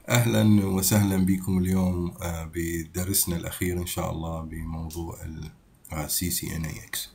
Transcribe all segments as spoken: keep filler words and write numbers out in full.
أهلا وسهلا بكم اليوم بدرسنا الأخير إن شاء الله بموضوع ال سي سي إن إيه إكس.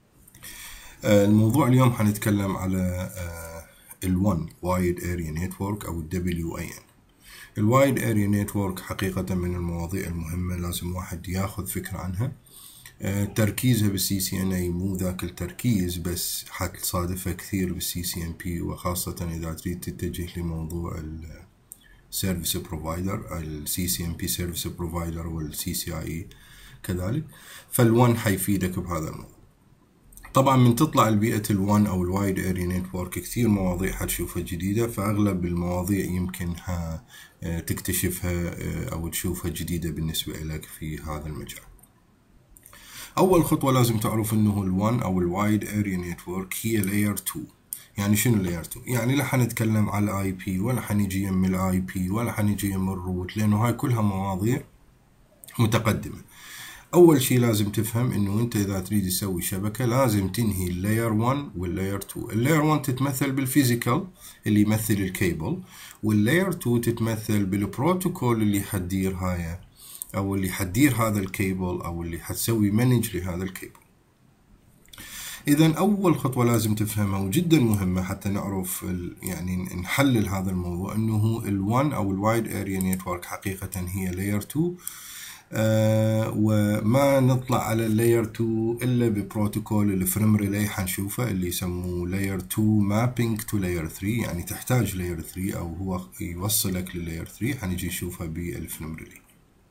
الموضوع اليوم حنتكلم على ال وان Wide Area Network أو ال دبليو إيه إن. ال Wide Area Network حقيقة من المواضيع المهمة، لازم واحد ياخذ فكرة عنها. تركيزها بالسي سي ان اي مو ذاك التركيز، بس حتصادفها كثير بالسي سي ان بي، وخاصة إذا تريد تتجه لموضوع ال Service Provider، ال سي سي إن بي Service Provider وال سي سي آي إي كذلك. فالون حيفيدك بهذا الموضوع. طبعا من تطلع البيئة الون أو الوايد اريا نتورك كثير مواضيع حتشوفها جديدة، فأغلب المواضيع يمكن ها تكتشفها أو تشوفها جديدة بالنسبة لك في هذا المجال. أول خطوة لازم تعرف إنه الون أو الوايد اريا نتورك هي لاير تو. يعني شنو لاير تو؟ يعني لا حنتكلم على الاي بي، ولا حنيجي يم الاي بي، ولا حنيجي يم الروت، لانه هاي كلها مواضيع متقدمة. اول شيء لازم تفهم انه انت اذا تريد تسوي شبكة لازم تنهي اللاير واحد واللاير اتنين. اللاير واحد تتمثل بالفيزيكال اللي يمثل الكيبل، واللاير اتنين تتمثل بالبروتوكول اللي حتدير هاي او اللي حتدير هذا الكيبل او اللي حتسوي مانج لهذا الكيبل. إذا أول خطوة لازم تفهمها وجدا مهمة حتى نعرف يعني نحلل هذا الموضوع، إنه ال وان أو ال Wide Area Network حقيقة هي Layer تو. آه وما نطلع على Layer تو إلا ببروتوكول الفريم ريلي حنشوفه اللي يسموه Layer تو Mapping to Layer ثري، يعني تحتاج Layer ثري أو هو يوصلك للاير ثري، حنجي نشوفها بالفريم ريلي.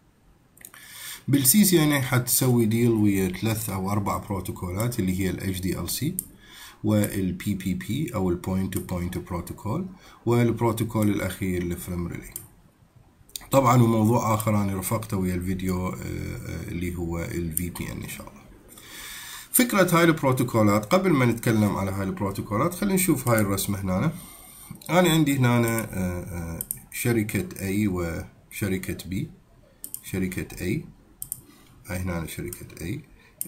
بالسي سي ان اي حتسوي ديل ويا ثلاث او اربع بروتوكولات اللي هي ال إتش دي إل سي وال بي بي بي او ال Point to Point بروتوكول، والبروتوكول الاخير الفريم ريلي. طبعا وموضوع اخر انا رفقته ويا الفيديو اللي هو ال في بي إن ان شاء الله. فكرة هاي البروتوكولات، قبل ما نتكلم على هاي البروتوكولات خلينا نشوف هاي الرسمة هنا. انا عندي هنا شركة A وشركة B. شركة A هاي هنا شركة A،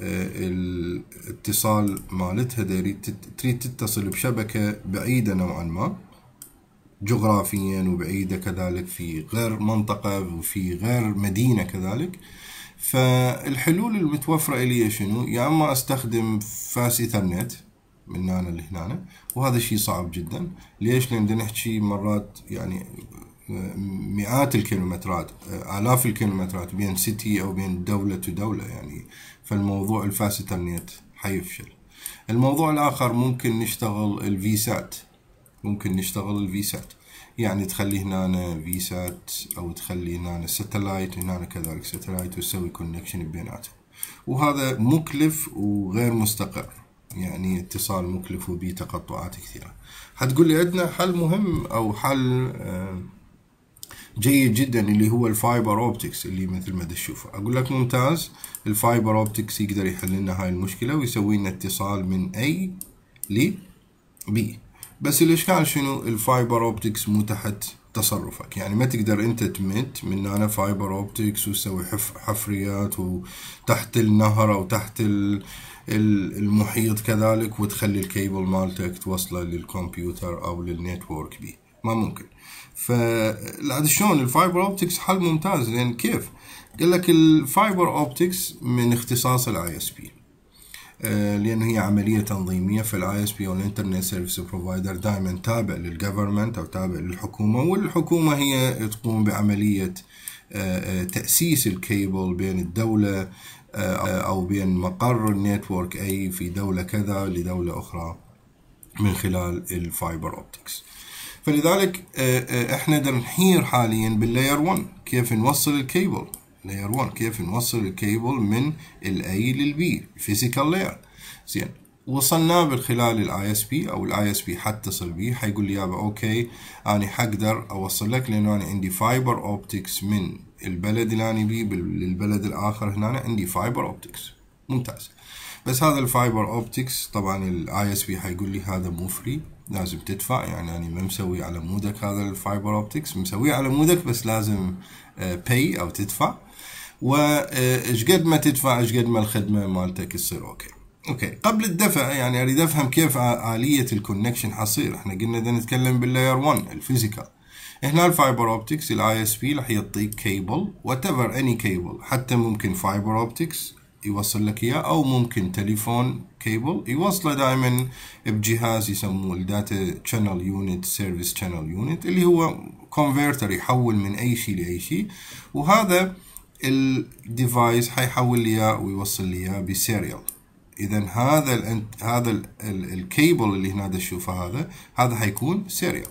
الاتصال مالتها تريد تتصل بشبكة بعيدة نوعا ما جغرافيا، وبعيدة كذلك في غير منطقة وفي غير مدينة كذلك. فالحلول المتوفرة إلي شنو؟ يا أما أستخدم فاس إيثرنت من هنا لهنا، وهذا شيء صعب جدا. ليش؟ لأن نحكي مرات يعني مئات الكيلومترات، آلاف الكيلومترات بين سيتي أو بين دولة ودولة يعني، فالموضوع الفاس إيثرنت حيفشل. الموضوع الآخر ممكن نشتغل الفيسات، ممكن نشتغل الفيسات يعني تخلي هنا فيسات أو تخلي هنا ساتلايت، هنا كذلك ساتلايت، وتسوي كونكشن بيناتهم، وهذا مكلف وغير مستقر، يعني اتصال مكلف وبيه تقطعات كثيرة. حتقول لي عندنا حل مهم أو حل جيد جدا اللي هو الفايبر اوبتكس اللي مثل ما تشوفه. اقول لك ممتاز، الفايبر اوبتكس يقدر يحل لنا هاي المشكله ويسوي لنا اتصال من A ل B. بس الاشكال شنو؟ الفايبر اوبتكس مو تحت تصرفك، يعني ما تقدر انت تمد من هنا فايبر اوبتكس وتسوي حفريات وتحت النهر او تحت المحيط كذلك وتخلي الكيبل مالتك توصله للكمبيوتر او للنتورك بي، ما ممكن. فلا شلون الفايبر اوبتكس حل ممتاز، لان كيف؟ قال لك الفايبر اوبتكس من اختصاص الاي اس بي، لانه هي عمليه تنظيميه. فالاي اس بي او الانترنت سيرفيس بروفايدر دائما تابع للجفرمنت او تابع للحكومه، والحكومه هي تقوم بعمليه تاسيس الكيبل بين الدوله او بين مقر النتورك اي في دوله كذا لدوله اخرى من خلال الفايبر اوبتكس. فلذلك احنا نحير حاليا باللاير واحد كيف نوصل الكيبل. لاير واحد كيف نوصل الكيبل من الاي للبي، الفيزيكال لاير. زين، وصلنا من خلال الاي اس بي او الاي اس بي حتصل بيه، حيقول لي يابا اوكي انا حقدر اوصل لك، لانه انا عندي فايبر اوبتكس من البلد اللي انا بيه للبلد الاخر، هنا عندي فايبر اوبتكس. ممتاز. بس هذا الفايبر اوبتكس طبعا الاي اس بي حيقول لي هذا مو فري، لازم تدفع. يعني انا ما مسوي على مودك هذا الفايبر اوبتكس، مسويه على مودك بس لازم باي او تدفع، وايش قد ما تدفع ايش قد ما الخدمه مالتك تصير اوكي. اوكي، قبل الدفع يعني اريد افهم كيف آلية الكونكشن حصير. احنا قلنا بدنا نتكلم باللاير واحد الفيزيكال، هنا الفايبر اوبتكس الاي اس بي راح يعطيك كيبل وات ايفر اني كيبل، حتى ممكن فايبر اوبتكس يوصل لك اياه، او ممكن تليفون كيبل يوصله دائما بجهاز يسموه الداتا شانل يونت، سيرفيس شانل يونت، اللي هو كونفرتر يحول من اي شيء لاي شيء، وهذا الديفايس حيحول لي اياه ويوصل لي اياه بسيريال. اذا هذا ال هذا ال الكيبل اللي هنا تشوفه هذا هذا حيكون سيريال.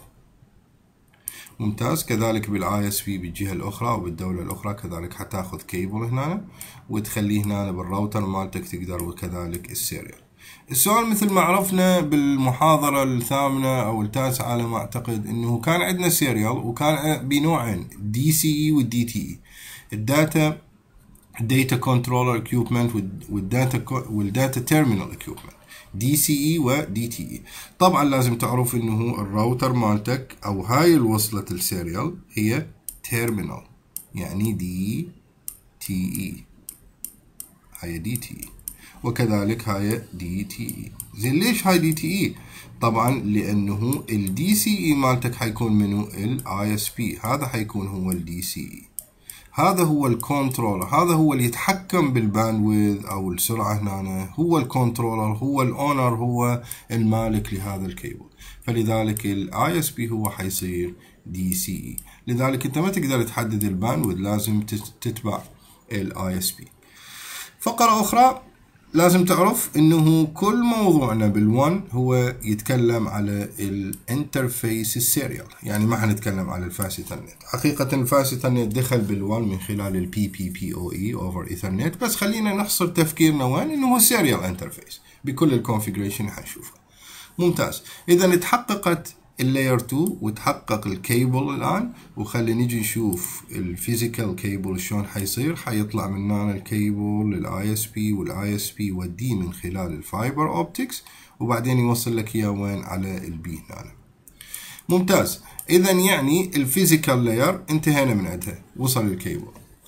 ممتاز. كذلك بالاي اس بي بالجهه الاخرى او بالدوله الاخرى كذلك حتاخذ كيبل هنا وتخليه هنا بالراوتر مالتك تقدر، وكذلك السيريال. السؤال مثل ما عرفنا بالمحاضره الثامنه او التاسعه على ما اعتقد انه كان عندنا سيريال وكان بنوعين، دي سي اي والدي تي اي. الداتا داتا كنترولر اكيوبمنت والداتا والداتا تيرمينال اكيوبمنت، دي سي اي ودي تي اي. طبعا لازم تعرف انه الراوتر مالتك او هاي الوصلة السيريال هي تيرمينال، يعني دي تي اي، هاي دي تي اي، وكذلك هاي دي تي اي. زين ليش هاي دي تي اي؟ طبعا لانه الدي سي اي مالتك حيكون منه الاي اس بي، هذا حيكون هو الدي سي اي، هذا هو الكنترولر، هذا هو اللي يتحكم بالباندويث او السرعه هنا، هو الكنترولر، هو الاونر، هو المالك لهذا الكيبل. فلذلك الاي اس بي هو حيصير دي سي اي. لذلك انت ما تقدر تحدد الباندويث، لازم تتبع الاي اس بي. فقره اخرى لازم تعرف انه كل موضوعنا بالون هو يتكلم على الانترفيس السيريال، يعني ما حنتكلم على الفاست ايثرنت. حقيقة الفاست ايثرنت دخل بالون من خلال البي بي بي او اي اوفر ايثرنت، بس خلينا نحصر تفكيرنا وين انه هو سيريال انترفيس بكل الكونفيجريشن حنشوفها. ممتاز. اذا تحققت اللاير اثنين وتحقق الكيبل الان، وخلي نجي نشوف الفيزيكال كيبل شلون حيصير. حيطلع من هنا الكيبل للاي اس بي، والاي اس بي يوديه من خلال الفايبر اوبتكس، وبعدين يوصل لك اياه وين؟ على البي هنا. ممتاز. اذا يعني الفيزيكال لاير انتهينا من عندها، وصل الكيبل.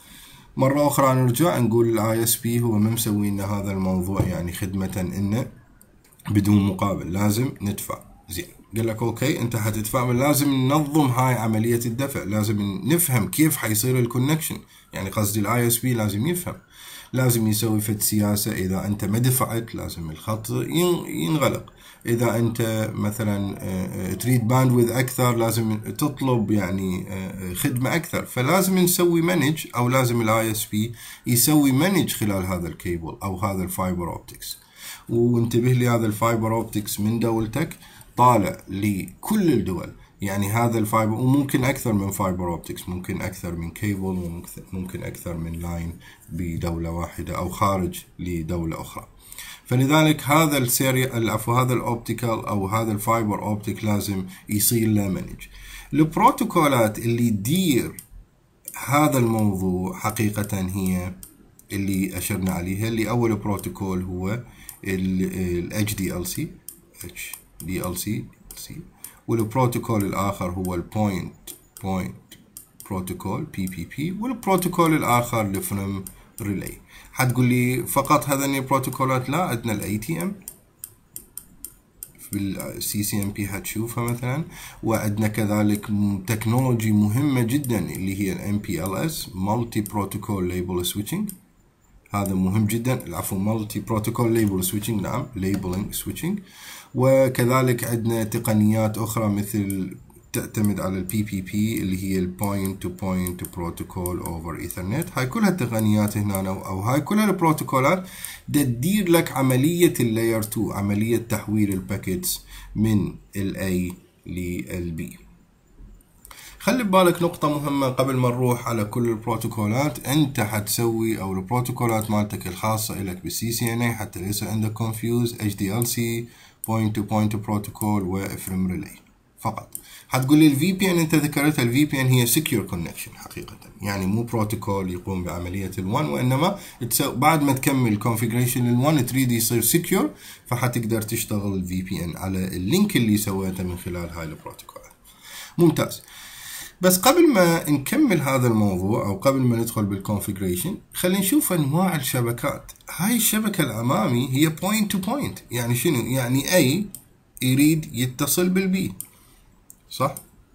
مرة اخرى نرجع نقول الاي اس بي هو ما مسوي لنا هذا الموضوع يعني خدمة انه بدون مقابل، لازم ندفع. زين، قال لك اوكي انت حتدفع، لازم ننظم هاي عملية الدفع، لازم نفهم كيف حيصير الكونكشن، يعني قصدي الاي اس بي لازم يفهم، لازم يسوي فد سياسة. اذا انت ما دفعت لازم الخط ينغلق، اذا انت مثلا تريد باندويث اكثر لازم تطلب يعني خدمة اكثر، فلازم نسوي مانج، او لازم الاي اس بي يسوي مانج خلال هذا الكيبل او هذا الفايبر اوبتكس. وانتبه لي هذا الفايبر اوبتكس من دولتك طالع لكل الدول، يعني هذا الفايبر، وممكن اكثر من فايبر اوبتكس، ممكن اكثر من كيبل، وممكن اكثر من لاين بدولة واحدة او خارج لدولة اخرى. فلذلك هذا السيريال العفو هذا الاوبتيكال او هذا الفايبر اوبتيك لازم يصير له مانج. البروتوكولات اللي تدير هذا الموضوع حقيقة هي اللي اشرنا عليها. اللي اول بروتوكول هو ال اتش دي ال سي اتش دي ال سي والبروتوكول الاخر هو البوينت بوينت بروتوكول بي بي بي، والبروتوكول الاخر الفريم ريلي. حتقول لي فقط هذين البروتوكولات؟ لا، عندنا الاي تي ام بالسي سي ام بي حتشوفها مثلا، وعندنا كذلك تكنولوجي مهمة جدا اللي هي الام بي ال اس مالتي بروتوكول ليبل سويتشنج، هذا مهم جدا. العفو مالتي بروتوكول ليبل سويتشنج، نعم ليبلنج سويتشنج. وكذلك عندنا تقنيات اخرى مثل تعتمد على البي بي بي اللي هي البوينت تو بوينت بروتوكول اوفر ايثرنت. هاي كلها التقنيات هنا او هاي كلها البروتوكولات تدير لك عملية اللاير اثنين، عملية تحويل الباكيتس من الاي للبي. خلي ببالك نقطة مهمة قبل ما نروح على كل البروتوكولات. انت حتسوي او البروتوكولات مالتك الخاصة لك بالسي سي ان اي حتى ليس عندك كونفيوز، اتش دي ال سي، بوينت تو بوينت بروتوكول، وفريم ريلي فقط. حتقول لي الفي بي ان انت ذكرتها، الفي بي ان هي سكيور كونكشن حقيقة، يعني مو بروتوكول يقوم بعملية الون، وانما بعد ما تكمل كونفيجريشن الون تريد يصير سكيور، فحتقدر تشتغل الفي بي ان على اللينك اللي سويته من خلال هاي البروتوكولات. ممتاز. بس قبل ما نكمل هذا الموضوع او قبل ما ندخل بالكونفيجريشن، خلينا نشوف انواع الشبكات. هاي الشبكة الامامي هي بوينت تو بوينت، يعني شنو؟ يعني اي يريد يتصل بالبي، صح؟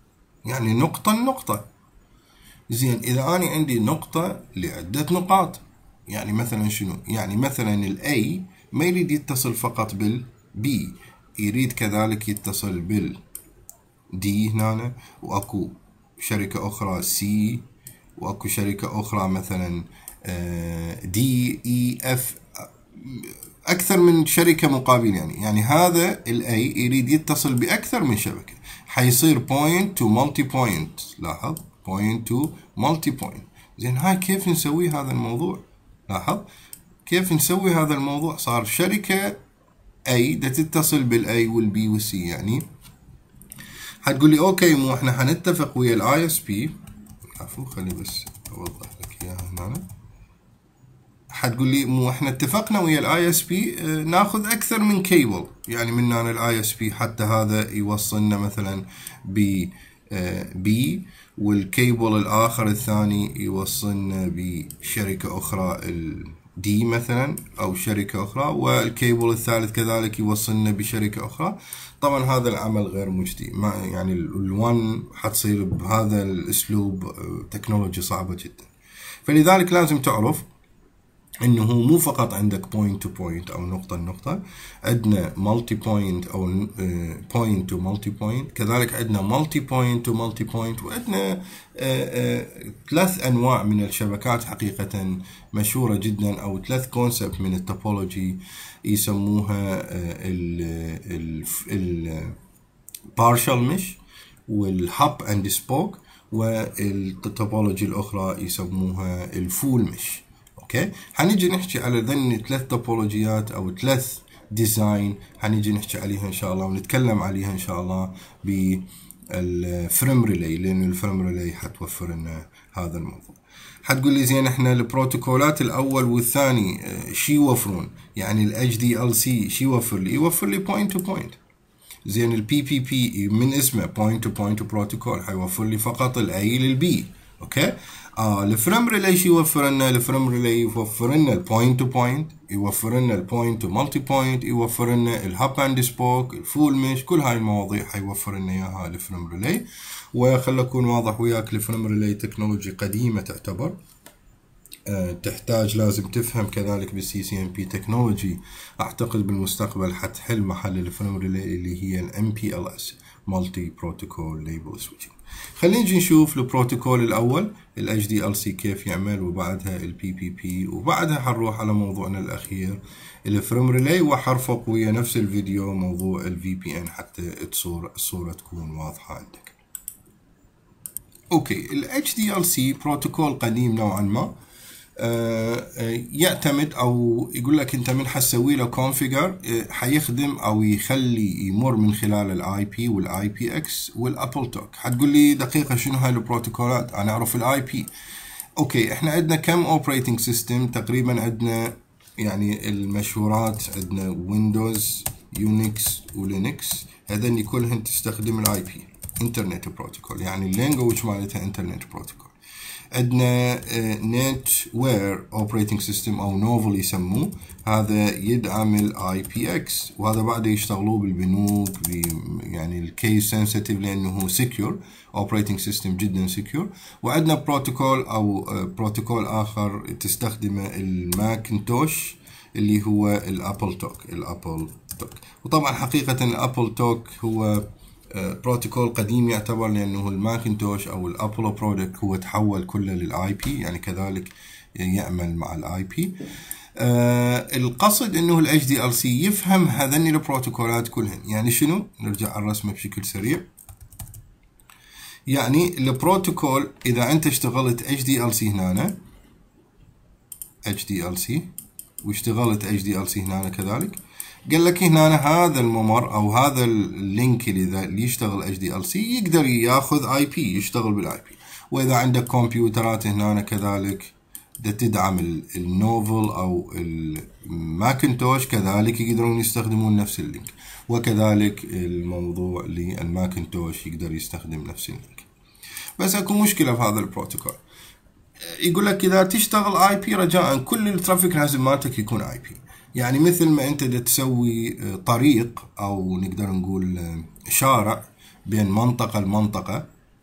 يعني نقطة النقطة. زين إذا أنا عندي نقطة لعدة نقاط، يعني مثلا شنو؟ يعني مثلا ال A ما يريد يتصل فقط بال B، يريد كذلك يتصل بال D هنا، وأكو شركة أخرى C، وأكو شركة أخرى مثلا D E F، أكثر من شركة مقابل. يعني يعني هذا ال A يريد يتصل بأكثر من شبكة، حيصير point to multi point. لاحظ point to multi point. زين هاي كيف نسوي هذا الموضوع؟ لاحظ كيف نسوي هذا الموضوع. صار شركة A دا تتصل بال A وال B وال C. يعني حتقول لي اوكي مو احنا حنتفق ويا الاي اس بي. عفوا خلي بس اوضح لك اياها هنا. حتقول لي مو احنا اتفقنا ويا الاي اس بي ناخذ اكثر من كيبل، يعني من هنا الاي اس بي حتى هذا يوصلنا مثلا ب بي، والكيبل الاخر الثاني يوصلنا بشركه اخرى دي مثلا او شركه اخرى، والكيبل الثالث كذلك يوصلنا بشركه اخرى. طبعا هذا العمل غير مجدي، ما يعني الون حتصير بهذا الاسلوب تكنولوجيا صعبه جدا. فلذلك لازم تعرف انه مو فقط عندك بوينت تو بوينت او نقطه لنقطه، عندنا مالتي بوينت او بوينت تو مالتي بوينت، كذلك عندنا مالتي بوينت تو مالتي بوينت، وعندنا ثلاث انواع من الشبكات حقيقه مشهوره جدا، او ثلاث كونسبت من التوبولوجي يسموها ال partial mesh والهاب اند سبوك، والتوبولوجي الاخرى يسموها الفول مش. اوكي، حنيجي نحكي على ذني ثلاث توبولوجيات او ثلاث ديزاين، حنيجي نحكي عليها ان شاء الله ونتكلم عليها ان شاء الله بالفريم ريلي، لان الفريم ريلي حتوفر لنا هذا الموضوع. حتقول لي زين احنا البروتوكولات الاول والثاني شي يوفرون؟ يعني الاتش دي ال سي شي يوفر لي؟ يوفر لي بوينت تو بوينت. زين البي بي بي من اسمه بوينت تو بوينت بروتوكول، حيوفر لي فقط الاي للبي. اوكي، اه الفريم ريلي شو يوفر لنا؟ الفريم ريلي يوفر لنا البوينت تو بوينت، يوفر لنا البوينت تو مالتي بوينت، يوفر لنا الهاب اند سبوك، الفول مش، كل هاي المواضيع حيوفر لنا اياها الفريم ريلي. وخل اكون واضح وياك، الفريم ريلي تكنولوجي قديمه تعتبر، أه تحتاج لازم تفهم كذلك بالسي سي ام بي تكنولوجي. اعتقد بالمستقبل حتحل محل الفريم ريلي اللي هي الام بي ال اس، مالتي بروتوكول ليبل سويتشنج. خلينا نجي نشوف البروتوكول الاول ال اتش دي ال سي كيف يعمل، وبعدها ال بي بي بي، وبعدها حنروح على موضوعنا الاخير الفريم ريلي، وحرفق ويا نفس الفيديو موضوع ال في بي ان حتى تصور الصورة تكون واضحة عندك. اوكي، ال اتش دي ال سي بروتوكول قديم نوعا ما، يعتمد او يقول لك انت من حتسوي له كونفيجر حيخدم او يخلي يمر من خلال الاي بي والاي بي اكس والابل توك. حتقول لي دقيقه شنو هاي البروتوكولات؟ انا اعرف الاي بي. اوكي، احنا عندنا كم اوبريتنج سيستم تقريبا؟ عندنا يعني المشهورات، عندنا ويندوز، يونكس، ولينكس، هذني كلهن تستخدم الاي بي انترنت بروتوكول، يعني اللانجوج مالتها انترنت بروتوكول. عندنا نت وير اوبريتنج سيستم او نوفل يسموه، هذا يدعم الاي بي اكس، وهذا بعده يشتغلوه بالبنوك، يعني الكيس سنسيتيف لانه سكيور اوبريتنج سيستم جدا سكيور. وعندنا بروتوكول او بروتوكول اخر تستخدمه الماكنتوش اللي هو الابل توك الابل توك. وطبعا حقيقة الابل توك هو بروتوكول قديم يعتبر، لانه الماكنتوش او الابولو برودكت هو تحول كله للاي بي، يعني كذلك يعمل مع الاي بي. آه القصد انه الاتش دي ال سي يفهم هذني البروتوكولات كلهن. يعني شنو؟ نرجع على الرسمه بشكل سريع. يعني البروتوكول اذا انت اشتغلت اتش دي ال سي هنا اتش دي ال سي واشتغلت اتش دي ال سي هنا كذلك، قال لك هنا هذا الممر او هذا اللينك اللي, اللي يشتغل اتش دي ال سي يقدر ياخذ اي بي يشتغل بالاي بي. واذا عندك كمبيوترات هنا كذلك تدعم النوفل او الماكنتوش كذلك يقدرون يستخدمون نفس اللينك، وكذلك الموضوع للماكنتوش يقدر يستخدم نفس اللينك. بس اكو مشكله في هذا البروتوكول، يقول لك اذا تشتغل اي بي رجاء كل الترافيك لازم مالتك يكون اي بي. يعني مثل ما انت تسوي طريق او نقدر نقول شارع بين منطقة لمنطقة،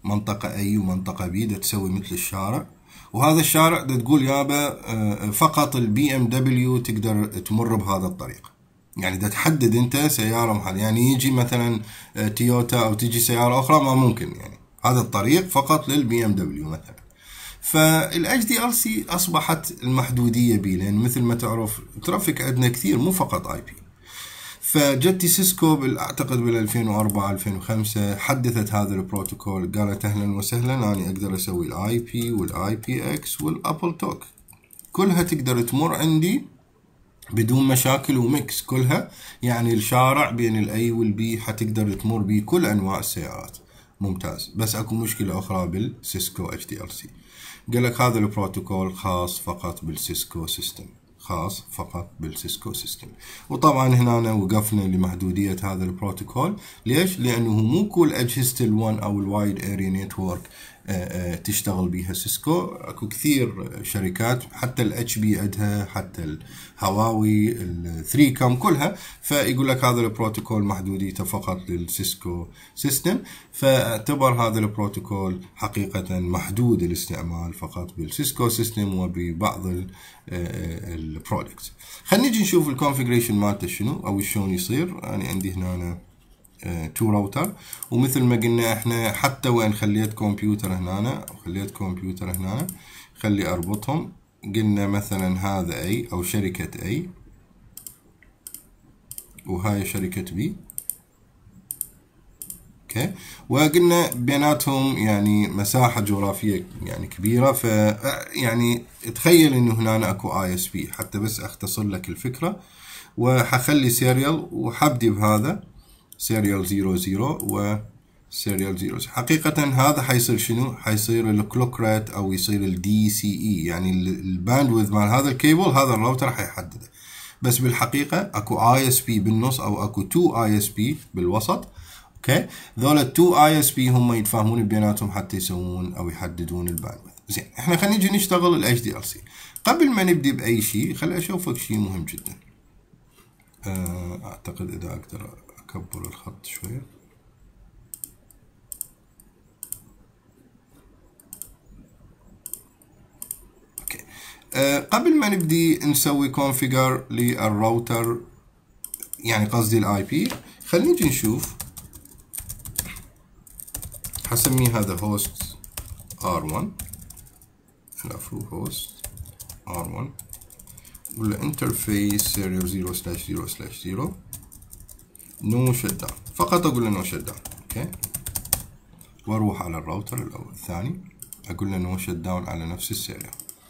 منطقة A ومنطقة B تسوي مثل الشارع، وهذا الشارع دا تقول يابا فقط البي ام دبليو تقدر تمر بهذا الطريق. يعني دا تحدد انت سيارة محل، يعني يجي مثلا تويوتا او تجي سيارة اخرى ما ممكن، يعني هذا الطريق فقط للبي ام دبليو مثلا. فالاتش دي ال سي اصبحت المحدودية بي، لان مثل ما تعرف ترافيك عندنا كثير مو فقط اي بي. فجت سيسكو اعتقد بال ألفين وأربعة ألفين وخمسة حدثت هذا البروتوكول، قالت اهلا وسهلا انا اقدر اسوي الاي بي والاي بي اكس والابل توك كلها تقدر تمر عندي بدون مشاكل وميكس كلها، يعني الشارع بين الاي والبي حتقدر تمر به كل انواع السيارات. ممتاز. بس اكو مشكلة اخرى بالسيسكو اتش دي ال سي، قال لك هذا البروتوكول خاص فقط بالسيسكو سيستم، خاص فقط بالسيسكو سيستم. وطبعا هنا وقفنا لمحدودية هذا البروتوكول. ليش؟ لأنه مو كل أجهزة الوان أو الوايد اريا نتورك تشتغل بها سيسكو. اكو كثير شركات، حتى الاتش بي عندها، حتى الهواوي، الثري كام كلها. فيقول لك هذا البروتوكول محدوديته فقط للسيسكو سيستم، فاعتبر هذا البروتوكول حقيقة محدود الاستعمال فقط بالسيسكو سيستم وببعض البرودكتس. خلينا نجي نشوف الكونفيجريشن مالته شنو او شلون يصير. انا يعني عندي هنا أنا تو راوتر، ومثل ما قلنا احنا حتى وين خليت كمبيوتر هنا او خليت كمبيوتر هنا خلي اربطهم. قلنا مثلا هذا اي او شركة اي وهاي شركة بي، اوكي، وقلنا بيناتهم يعني مساحة جغرافية يعني كبيرة. ف يعني تخيل انه هنا اكو اي اس بي، حتى بس اختصر لك الفكرة. وحخلي سيريال وحبدي بهذا سيريال زيرو زيرو و سيريال زيرو. حقيقة هذا حيصير شنو؟ حيصير الكلوك ريت او يصير الدي سي اي، يعني الباندويث مال هذا الكيبل هذا الراوتر حيحدده. بس بالحقيقة اكو اي اس بي بالنص او اكو تو اي اس بي بالوسط، اوكي. ذول التو اي اس بي هم يتفاهمون بيناتهم حتى يسوون او يحددون الباندويث. زين، احنا خلينا نجي نشتغل الاتش دي ال سي. قبل ما نبدي باي شيء خلي اشوفك شيء مهم جدا. اعتقد اذا اقدر اكبر الخط شوية. اوكي. أه قبل ما نبدي نسوي كونفيجر للراوتر، يعني قصدي الاي بي، خلينا نجي نشوف. حسميه هذا هوست ار واحد، العفو هوست ار واحد، ولا انترفيس سيريال زيرو سلاش زيرو سلاش زيرو نو شت داون. فقط اقول له نو شت داون، اوكي. واروح على الراوتر الاول الثاني اقول له نو شت داون على نفس السيريال.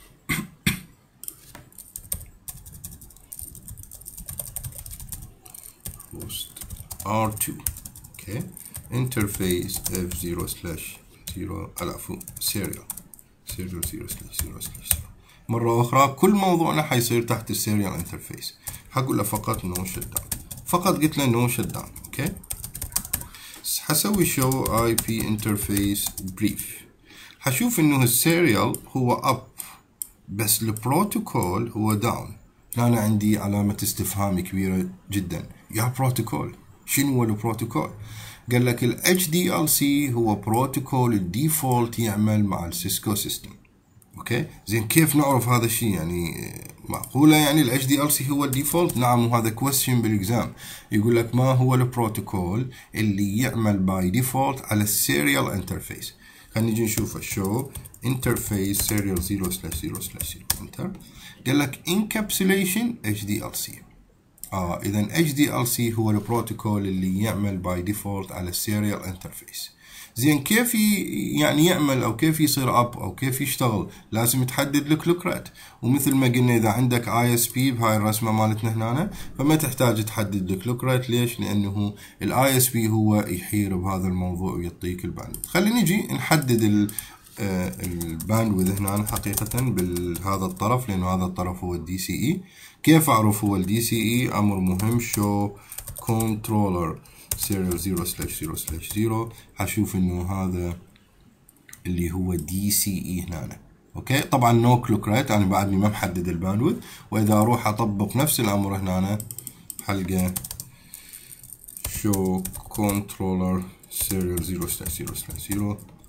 هوست ار تو، اوكي، انترفيس اف زيرو سلاش زيرو، العفو سيريال سيريال زيرو سلاش زيرو سلاش زيرو. مرة أخرى كل موضوعنا حيصير تحت السيريال انترفيس. حقول له فقط نو شت داون، فقط قلت له نو شت داون، اوكي. حسوي شو اي بي انترفيس بريف. حشوف انه السيريال هو اب بس البروتوكول هو داون. هنا عندي علامة استفهام كبيرة جدا. يا بروتوكول شنو هو البروتوكول؟ قال لك ال اتش دي ال سي هو بروتوكول الديفولت يعمل مع السيسكو سيستم. اوكي، زين كيف نعرف هذا الشيء؟ يعني معقولة يعني ال اتش دي ال سي هو الديفولت؟ نعم، وهذا كويستشن بالاكزام. يقول لك ما هو البروتوكول اللي يعمل باي ديفولت على السيريال انترفيس. خلينا نجي نشوفه. شو انترفيس سيريال زيرو سلاش زيرو سلاش زيرو انتر. قال لك انكابسوليشن اتش دي ال سي. اه اذا اتش دي ال سي هو البروتوكول اللي يعمل باي ديفولت على السيريال انترفيس. زين كيف يعني يعمل او كيف يصير اب او كيف يشتغل؟ لازم تحدد لك كلوك ريت. ومثل ما قلنا اذا عندك اي اس بي بهاي الرسمه مالتنا هنا فما تحتاج تحدد لك كلوك ريت. ليش؟ لانه الاي اس بي هو يحير بهذا الموضوع ويعطيك الباندويث. خلينا نجي نحدد الباندويث هنا حقيقه بهذا الطرف، لانه هذا الطرف هو الدي سي اي. كيف اعرف هو الدي سي اي؟ امر مهم. شو كنترولر سيريال زيرو سلاش زيرو سلاش زيرو. حشوف انه هذا اللي هو دي سي اي هنا، اوكي. طبعا نو كلوك ريت، انا بعدني ما محدد الباندويث. واذا اروح اطبق نفس الامر هنا حلقه شو كنترولر سيريال زيرو سلاش زيرو سلاش زيرو،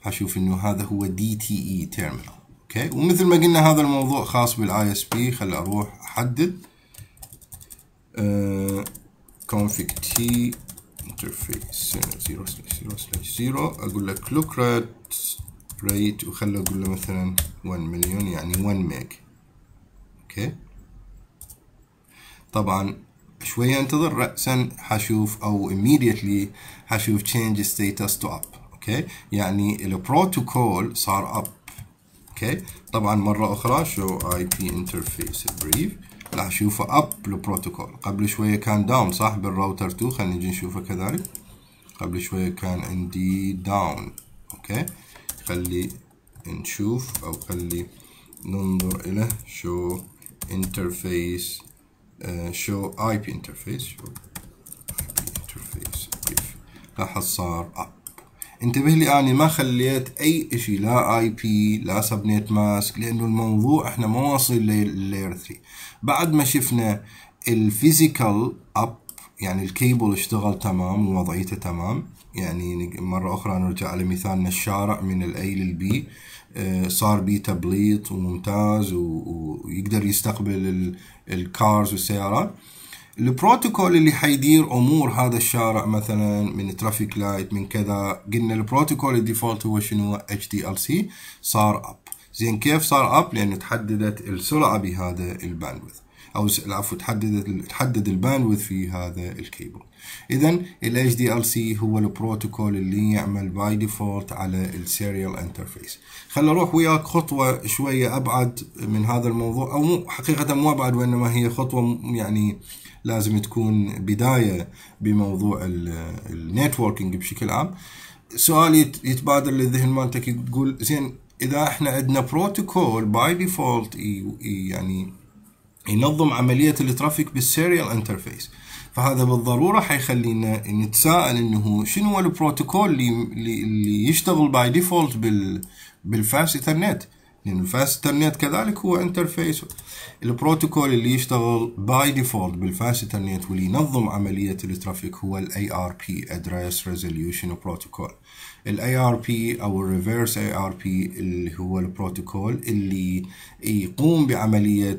حشوف انه هذا هو دي تي اي تيرمينال. اوكي، ومثل ما قلنا هذا الموضوع خاص بالاي اس بي. خلي اروح احدد config t interface zero slash zero slash zero، اقول له clock rate rate وخلي اقول له مثلا one مليون يعني one ميج. اوكي، طبعا شوية انتظر، رأسا حشوف او immediately حشوف change status to up. اوكي، يعني البروتوكول صار up. اوكي، طبعا مرة اخرى show اي بي interface brief راح اشوفه up البروتوكول. قبل شوية كان down صح بالراوتر تو، خلينا نجي نشوفه كذلك. قبل شوية كان عندي down. اوكي، خلي نشوف او خلي ننظر الى show interface uh, show اي بي interface show اي بي interface brief. لاحظ صار up. انتبه لي اني ما خليت اي اشي، لا اي بي لا سبنيت ماسك، لانه الموضوع احنا ما واصل للاير ثري. بعد ما شفنا الفيزيكال اب يعني الكيبل اشتغل تمام ووضعيته تمام. يعني مرة اخرى نرجع على مثالنا الشارع من الاي للبي، صار بيه تبليط وممتاز ويقدر يستقبل الكارز والسيارات. البروتوكول اللي حيدير امور هذا الشارع مثلا من ترافيك لايت من كذا، قلنا البروتوكول الديفولت هو شنو؟ اتش دي ال سي. صار اب. زين كيف صار اب؟ لان تحددت السرعه بهذا الباندويث، او العفو تحددت تحدد الباندويث في هذا الكيبل. اذا ال اتش دي ال سي هو البروتوكول اللي يعمل باي ديفولت على السيريال انترفيس. خل اروح وياك خطوه شويه ابعد من هذا الموضوع، او مو حقيقه مو ابعد وانما هي خطوه يعني لازم تكون بدايه بموضوع النتوركينج بشكل عام. سؤال يتبادر للذهن مالتك يقول زين اذا احنا عندنا بروتوكول باي ديفولت يعني ينظم عمليه الترافيك بالسيريال انترفيس، فهذا بالضروره حيخلينا نتساءل انه شنو هو البروتوكول اللي اللي يشتغل باي ديفولت بال بالفاست ايثرنت، لان الفاست ايثرنت كذلك هو انترفيس. البروتوكول اللي يشتغل باي ديفولت بالفاست ايثرنت واللي ينظم عمليه الترافيك هو الاي ار بي Address Resolution Protocol. الاي ار بي او الريفرس اي ار بي اللي هو البروتوكول اللي يقوم بعمليه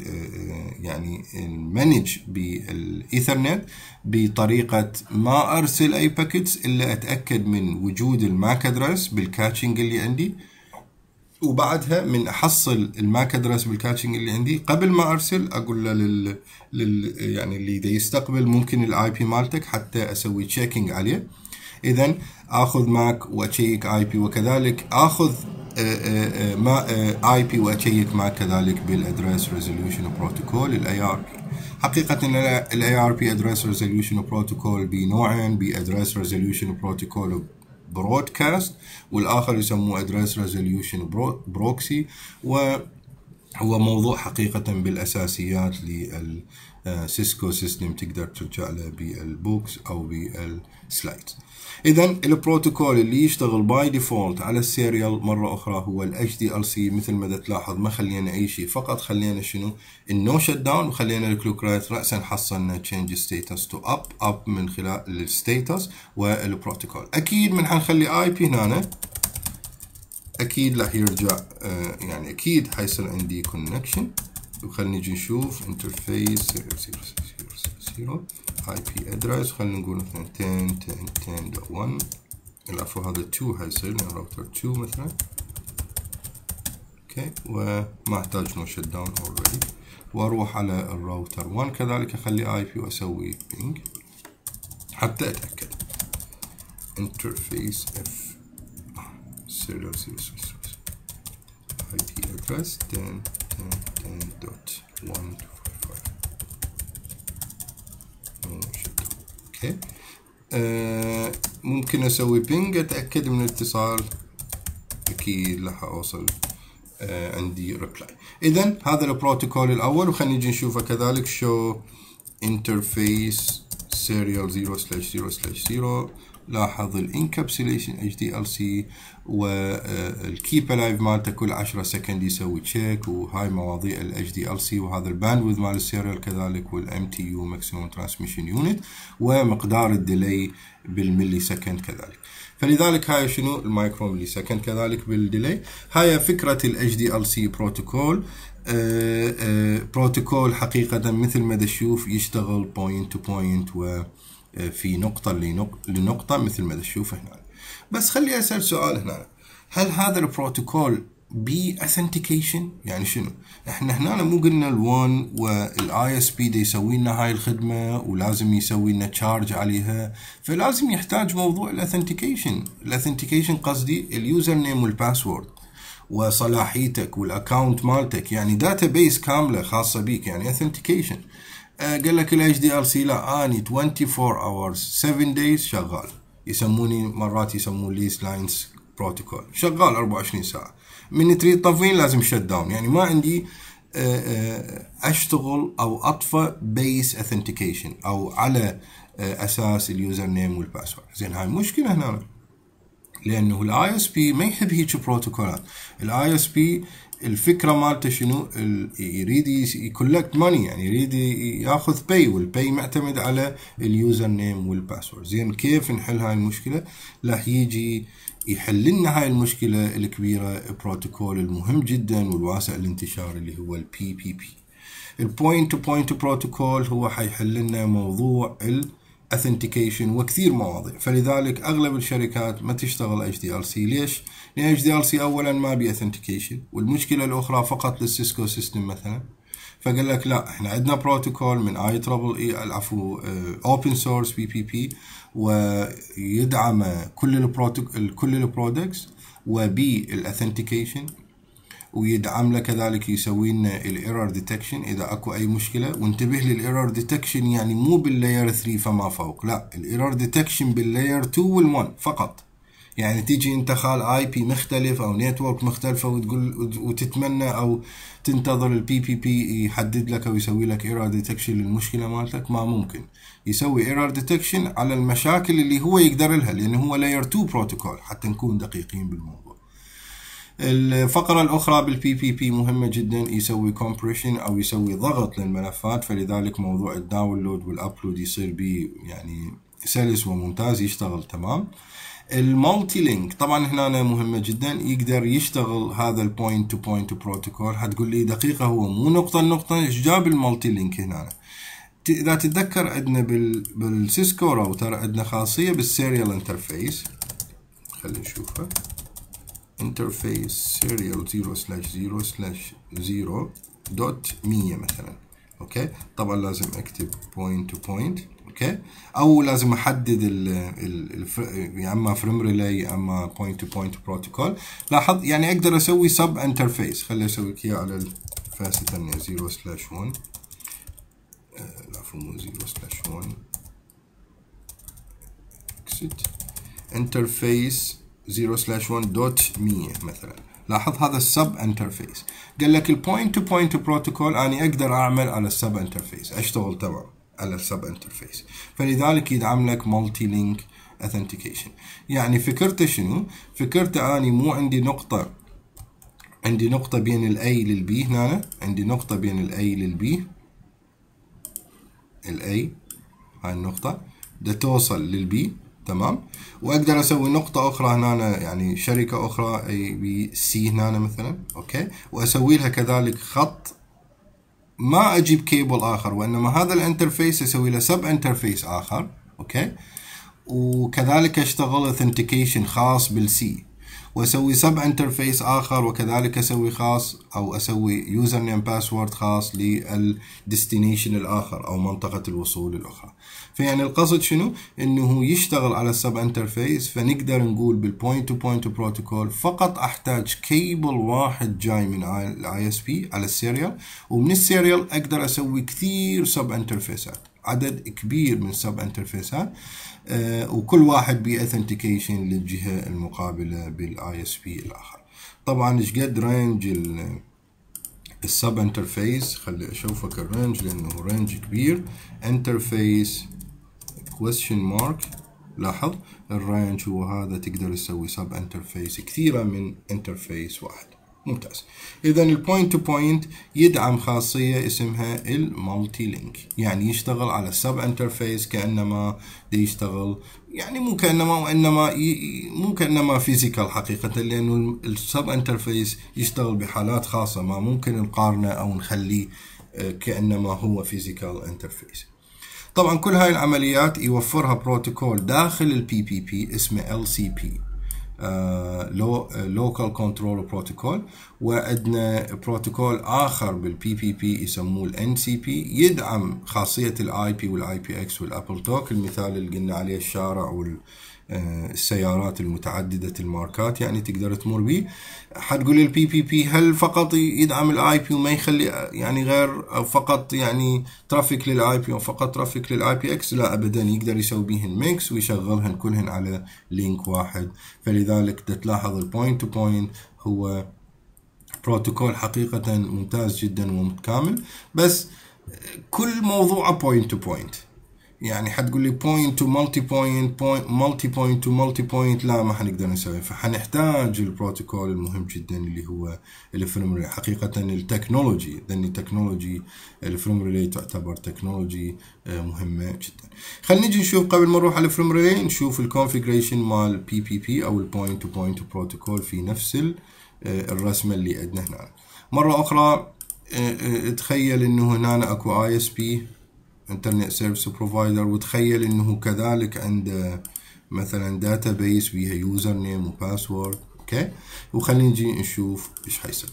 يعني المانج بالايثرنت بطريقه ما ارسل اي باكيتس الا اتاكد من وجود الماك ادرس بالكاتشنج اللي عندي، وبعدها من احصل الماك ادرس بالكاتشنج اللي عندي قبل ما ارسل اقول له لل, لل... يعني اللي دا يستقبل ممكن الاي بي مالتك حتى اسوي تشيكينج عليه. اذا اخذ ماك واشيك اي بي، وكذلك اخذ ما اي بي واشيك ماك كذلك بالادرس ريزوليوشن بروتوكول الاي ار بي. حقيقه الاي ار بي ادرس ريزوليوشن بروتوكول بنوعين، بادرس ريزوليوشن بروتوكول برودكاست والاخر يسموه ادرس ريزوليوشن بروكسي، وهو موضوع حقيقه بالاساسيات للسيسكو سيستم تقدر ترجع له بالبوكس او بالسلايد. اذا البروتوكول اللي يشتغل باي ديفولت على السيريال مره اخرى هو ال اتش دي ال سي. مثل ما تلاحظ ما خلينا اي شيء، فقط خلينا شنو؟ النو شت داون، وخلينا الكلوك ريت. راسا حصلنا تشينج ستيتس تو اب اب من خلال الستيتس والبروتوكول. اكيد من حنخلي اي بي هنا اكيد راح يرجع آه يعني اكيد حيصير عندي كونكشن. وخلينا نجي نشوف انترفيس صفر اي بي ادرس، خلينا نقول مثلا عشرة عشرة عشرة دوت واحد. العفو هذا اثنين حيصير لان راوتر اثنين مثلا. اوكي، وما احتاج نو شت داون اوريدي. واروح على الراوتر واحد كذلك اخلي اي بي واسوي بينج حتى اتاكد. انترفيس اف سيريال اي بي ادرس عشرة عشرة عشرة دوت واحد. اوكي، آه ممكن اسوي بينج اتاكد من الاتصال، اكيد راح اوصل آه عندي ريبلاي. اذا هذا البروتوكول الاول، وخلينا نجي نشوفه كذلك شو انترفيس سيريال زيرو سلاش زيرو سلاش زيرو لاحظ الانكابسوليشن اتش دي ال سي والكيب الايف مالته كل عشرة سكند يسوي تشيك، وهاي مواضيع ال اتش دي ال سي، وهذا الباندويث مال السيريال كذلك، والام تي يو ماكسيموم ترانسميشن يونت، ومقدار الديلي بالملي سكند كذلك. فلذلك هاي شنو المايكرو ملي سكند كذلك بالديلي. هاي فكرة ال اتش دي ال سي بروتوكول. آه آه بروتوكول حقيقة مثل ما تشوف يشتغل بوينت تو بوينت وفي نقطة لنقطة مثل ما تشوف هنا. بس خلي أسأل سؤال هنا، هل هذا البروتوكول بي اثنتيكيشن؟ يعني شنو؟ احنا هنا مو قلنا الوان والاي اس بي دي يسوي لنا هاي الخدمه ولازم يسوي لنا تشارج عليها، فلازم يحتاج موضوع الاثنتيكيشن. الاثنتيكيشن قصدي اليوزر نيم والباسورد وصلاحيتك والاكونت مالتك، يعني داتا بيس كامله خاصه بيك، يعني اثنتيكيشن. آه قال لك الاتش دي ال سي لا، اني أربعة وعشرين اورز سبعة دايز شغال، يسموني مرات يسمون ليز لاينز بروتوكول، شغال أربعة وعشرين ساعه. من تريد تطفين لازم شت داون، يعني ما عندي اشتغل او اطفى بيس اثنتيكيشن او على اساس اليوزر نيم والباسورد. زين هاي مشكله هنا، لانه الاي اس بي ما يحب هيك بروتوكولات. الاي اس بي الفكره مالته شنو؟ يريد يكولكت ماني، يعني يريد ياخذ باي، والباي معتمد على اليوزر نيم والباسورد. زين كيف نحل هاي المشكله؟ راح يجي يحل لنا هاي المشكله الكبيره بروتوكول المهم جدا والواسع الانتشار اللي هو البي بي بي. البوينت تو بوينت بروتوكول هو حيحل لنا موضوع الاثنتيكيشن وكثير مواضيع. فلذلك اغلب الشركات ما تشتغل اتش دي ال سي. ليش؟ لان اتش دي ال سي اولا ما بي اثنتيكيشن، والمشكله الاخرى فقط للسيسكو سيستم مثلا. فقال لك لا، احنا عندنا بروتوكول من اي ترابل اي العفو اوبن سورس بي بي بي، ويدعم كل البروتوكول كل البرودكتس وبي الاثنتيكيشن، ويدعم له كذلك يسوي لنا الايرور ديتكشن اذا اكو اي مشكله. وانتبه للايرور ديتكشن، يعني مو باللاير ثلاثة فما فوق، لا، الايرور ديتكشن باللاير اثنين والواحد فقط. يعني تيجي انت خال اي بي مختلف او نتورك مختلفه وتقول وتتمنى او تنتظر البي بي بي يحدد لك او يسوي لك ايرور ديتكشن للمشكله مالتك، ما ممكن. يسوي ايرور ديتكشن على المشاكل اللي هو يقدر لها، لانه هو لاير اثنين بروتوكول، حتى نكون دقيقين بالموضوع. الفقرة الأخرى بالبي بي بي مهمة جدا، يسوي كومبريشن أو يسوي ضغط للملفات، فلذلك موضوع الداونلود والأبلود يصير بيه يعني سلس وممتاز، يشتغل تمام. المالتي لينك طبعا هنا مهمة جدا، يقدر يشتغل هذا البوينت تو بوينت بروتوكول. هتقول لي دقيقة، هو مو نقطة لنقطة، ايش جاب المالتي لينك هنا؟ إذا تتذكر عندنا بال بالسيسكو راوتر عندنا خاصية بالسيريال انترفيس، خلينا نشوفها. انترفيس سيريال زيرو سلاش زيرو سلاش زيرو دوت مية مثلا. اوكي، طبعا لازم اكتب بوينت تو بوينت، اوكي، او لازم احدد ال ال يا اما فريم ريلاي اما بوينت تو بوينت بروتوكول. لاحظ يعني اقدر اسوي سب انترفيس. خلي اسوي لك اياه على الفاسة الثانية زيرو سلاش واحد، العفو مو زيرو سلاش واحد، اكسيت انترفيس زيرو سلاش واحد دوت مية مثلا. لاحظ هذا السب انترفيس. قال لك البوينت تو بوينت بروتوكول اني اقدر اعمل على السب انترفيس، اشتغل تمام على السب انترفيس، فلذلك يدعم لك مالتي لينك اثنتيكيشن. يعني فكرته شنو؟ فكرته اني مو عندي نقطة عندي نقطة بين الاي للبي، هنا عندي نقطة بين الاي للبي، الاي هاي النقطة بدها توصل للبي تمام، واقدر اسوي نقطة اخرى هنا، يعني شركة اخرى اي بي سي هنا مثلا، اوكي، واسوي لها كذلك خط. ما اجيب كيبل اخر، وانما هذا الانترفيس اسوي له سب انترفيس اخر، اوكي، وكذلك اشتغل اثنتيكيشن خاص بالسي، واسوي سب انترفيس اخر وكذلك اسوي خاص او اسوي يوزر نيم باسورد خاص للديستنيشن الاخر او منطقة الوصول الاخرى. فيعني القصد شنو؟ انه يشتغل على السب انترفيس. فنقدر نقول بالبوينت تو بوينت بروتوكول فقط احتاج كيبل واحد جاي من الاي اس بي على السيريال، ومن السيريال اقدر اسوي كثير سب انترفيسات، عدد كبير من السب انترفيسات، آه وكل واحد باثنتيكيشن للجهة المقابلة بالاي اس بي الاخر. طبعا ايش قد رينج السب انترفيس؟ خلي اشوفك الرينج لانه رينج كبير. انترفيس question mark لاحظ الرينج هو هذا، تقدر تسوي سب انترفيس كثيرة من انترفيس واحد. ممتاز. إذا البوينت تو بوينت يدعم خاصية اسمها المالتي لينك، يعني يشتغل على السب انترفيس كأنما دي يشتغل، يعني مو كأنما وإنما مو كأنما فيزيكال حقيقة، لأنه السب انترفيس يشتغل بحالات خاصة ما ممكن نقارنه أو نخليه كأنما هو فيزيكال انترفيس. طبعا كل هاي العمليات يوفرها بروتوكول داخل البي بي بي اسمه إل سي بي، لوكال كنترول بروتوكول، وعندنا بروتوكول اخر بالبي بي بي يسموه الان سي بي، يدعم خاصيه الاي بي والاي بي اكس والابل توك، المثال اللي قلنا عليه الشارع والسيارات المتعدده الماركات، يعني تقدر تمر به. حتقول البي بي بي هل فقط يدعم الاي بي وما يخلي يعني غير، أو فقط يعني ترافيك للاي بي وفقط ترافيك للاي بي اكس؟ لا ابدا، يقدر يسوي بيهن ميكس ويشغلهن كلهن على لينك واحد. فلذلك تلاحظ البوينت تو بوينت هو بروتوكول حقيقة ممتاز جدا ومتكامل، بس كل موضوع بوينت تو بوينت. يعني حتقول لي بوينت تو مالتي بوينت، مالتي بوينت تو مالتي بوينت، لا ما حنقدر نسوي، فحنحتاج البروتوكول المهم جدا اللي هو الفريم ريلي. حقيقة التكنولوجي، لأن التكنولوجي الفريم ريلي تعتبر تكنولوجي مهمة جدا. خلينا نجي نشوف قبل ما نروح على الفريم ريلي، نشوف الكونفيجريشن مال بي بي بي أو البوينت تو بوينت بروتوكول في نفس الرسمة اللي عندنا هنا. مرة أخرى تخيل إنه هنا أكو آي إس بي انترنت سيرفيس بروفايدر، وتخيل انه كذلك عنده مثلا داتا بيس بيها يوزر نيم وباسورد. اوكي، وخلينا نجي نشوف ايش حيسوي.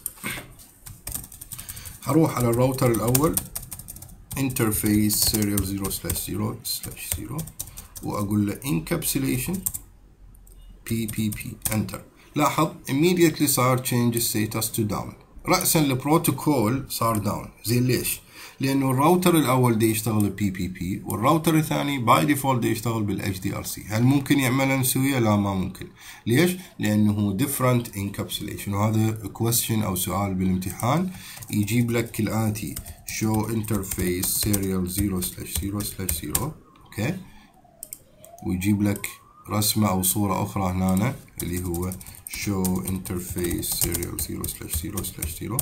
هروح على الراوتر الاول انترفيس سيريال زيرو سلاش زيرو سلاش زيرو واقول له انكابسوليشن بي بي بي انتر. لاحظ immediately صار change status to down، رأسا البروتوكول صار داون. زين ليش؟ لانه الراوتر الاول دي يشتغل بي بي بي والراوتر الثاني باي ديفولت دي يشتغل بالاتش دي ار سي. هل ممكن يعملها نسوية؟ لا ما ممكن. ليش؟ لانه different encapsulation. وهذا question او سؤال بالامتحان يجيب لك كالاتي: show interface serial زيرو سلاش زيرو سلاش زيرو، اوكي، ويجيب لك رسمة او صورة اخرى هنا اللي هو show interface serial زيرو سلاش زيرو سلاش زيرو،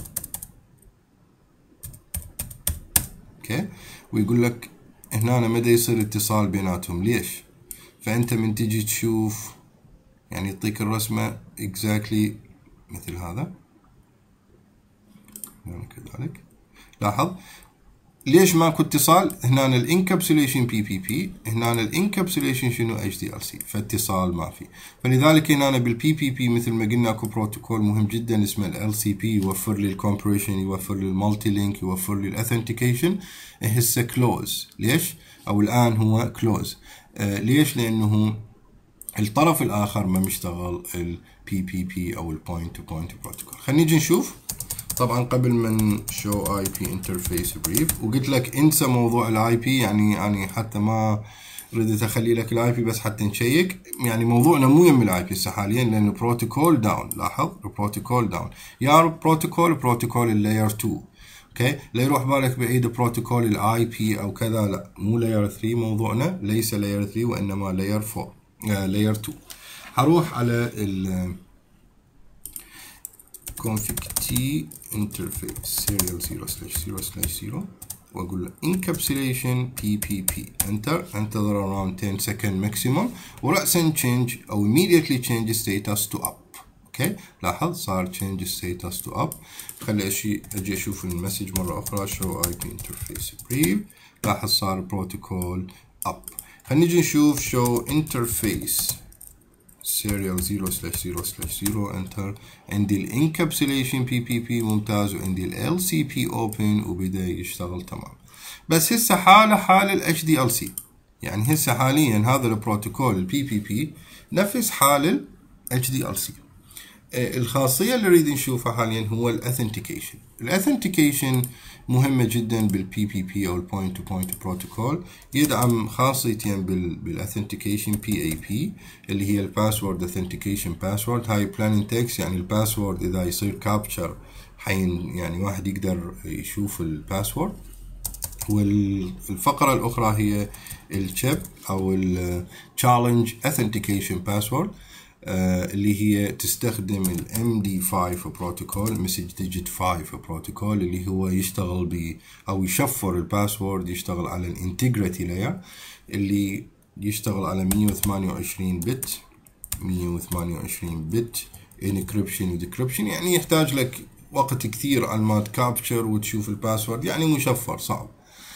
اوكي، ويقول لك هنا مدى يصير اتصال بيناتهم. ليش؟ فانت من تجي تشوف يعني يعطيك الرسمة exactly مثل هذا يعني كذلك. لاحظ ليش ماكو اتصال؟ هنا الانكابسوليشن بي بي بي، هنا الانكابسوليشن شنو اتش دي ال سي، فاتصال ما في. فلذلك هنا بالبي بي بي مثل ما قلنا اكو بروتوكول مهم جدا اسمه ال سي بي، يوفر لي الكومبريشن، يوفر لي المالتي لينك، يوفر لي الاثنتيكيشن. هسه كلوز. ليش؟ او الان هو كلوز. آه ليش؟ لانه الطرف الاخر ما مشتغل البي بي بي او البوينت تو بوينت بروتوكول. خلينا نجي نشوف. طبعا قبل من show اي بي interface brief وقلت لك انسى موضوع الاي بي، يعني يعني حتى ما ردت اخلي لك الاي بي بس حتى نشيك، يعني موضوعنا مو يم الاي بي هسه حاليا لانه بروتوكول داون. لاحظ البروتوكول داون، يا بروتوكول بروتوكول اللاير تو، اوكي، لا يروح بالك بعيد بروتوكول الاي بي او كذا، لا مو لاير ثري موضوعنا، ليس لاير ثري وانما لاير فور لاير تو. هروح على ال config t interface serial زيرو سلاش زيرو سلاش زيرو واقول له encapsulation بي بي بي enter، انتظر around ten second maximum، ورأسا change او immediately change status to up. اوكي، لاحظ صار change status to up. خلي اشي اجي اشوف المسج مرة اخرى show اي بي interface brief، لاحظ صار protocol up. خلينا نجي نشوف show interface serial زيرو سلاش زيرو سلاش زيرو انتر. عندي الانكابسوليشن بي بي بي ممتاز، وعندي ال سي بي open وبدا يشتغل تمام. بس هسه حاله حال ال اتش دي ال سي، يعني هسه حاليا هذا البروتوكول البي بي بي نفس حال ال اتش دي ال سي. الخاصية اللي نريد نشوفها حاليا هو الاثنتيكيشن. الاثنتيكيشن مهمة جدا بالبي بي بي او البوينت تو بوينت بروتوكول، يدعم خاصيتين بالاثنتيكيشن بي اي بي اللي هي الباسورد اثنتيكيشن باسورد. هاي بلان تكست، يعني الباسورد اذا يصير كابتشر حين يعني واحد يقدر يشوف الباسورد. والفقرة الأخرى هي الشيب أو ال Challenge Authentication Password اللي هي تستخدم ال إم دي فايف Protocol Message Digit فايف Protocol اللي هو يشتغل ب أو يشفر الباسورد، يشتغل على ال Integrity Layer اللي يشتغل على مية وثمانية وعشرين بت مية وثمانية وعشرين بت Encryption و Decryption، يعني يحتاج لك وقت كثير على ما تكابتشر وتشوف الباسورد، يعني مشفر صعب.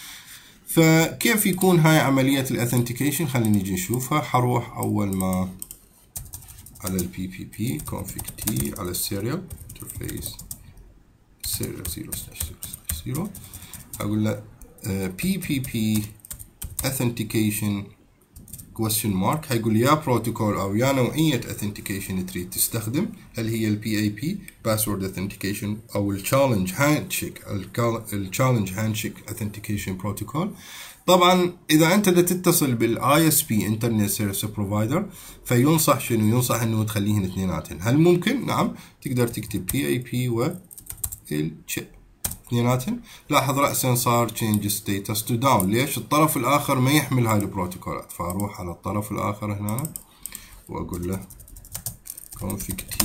فكيف يكون هاي عملية الاثنتيكيشن؟ خلينا نجي نشوفها. حروح أول ما على البي بي بي config t على السيريال interface serial زيرو سلاش زيرو سلاش زيرو، أقول له بي بي بي authentication question mark، هيقول لي يا بروتوكول أو يا نوعية authentication تريد تستخدم، هل هي ال بي إيه بي password authentication أو ال challenge handshake ال challenge handshake authentication protocol. طبعا إذا أنت تتصل بال آي إس بي Internet Service Provider فينصح شنو؟ ينصح إنه تخليهن اثنيناتهن. هل ممكن؟ نعم، تقدر تكتب بي إيه بي و الشيب اثنيناتهن. لاحظ رأسا صار change status to down، ليش؟ الطرف الآخر ما يحمل هاي البروتوكولات، فأروح على الطرف الآخر هنا وأقول له config t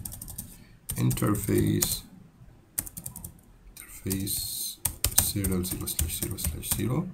interface interface serial زيرو سلاش زيرو سلاش زيرو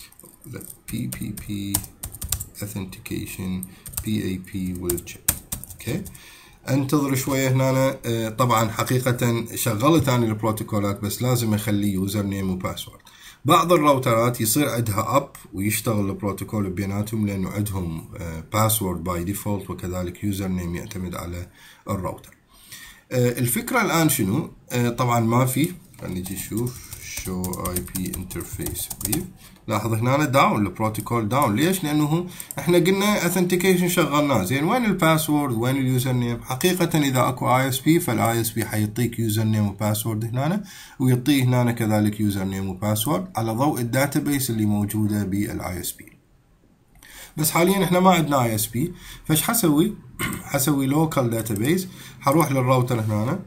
بي بي بي authentication بي إيه بي والchip. اوكي، انتظر شويه هنا. طبعا حقيقه شغلت انا البروتوكولات بس لازم اخلي يوزر نيم وباسورد. بعض الراوترات يصير عندها اب ويشتغل البروتوكول بيناتهم لانه عندهم باسورد باي ديفولت وكذلك يوزر نيم يعتمد على الراوتر. الفكره الان شنو؟ طبعا ما في، خلينا نجي نشوف show اي بي interface brief. لاحظ هنا داون البروتوكول داون، ليش؟ لانه احنا قلنا authentication شغلناه زين، وين الباسورد وين اليوزر نيم؟ حقيقه اذا اكو اي اس بي فالاي اس بي حيعطيك يوزر نيم وباسورد هنا، ويعطيه هنا كذلك يوزر نيم وباسورد على ضوء الداتابيس اللي موجوده بالاي اس بي. بس حاليا احنا ما عندنا اي اس بي، فايش حسوي؟ حسوي لوكال داتابيس، حروح للراوتر هنا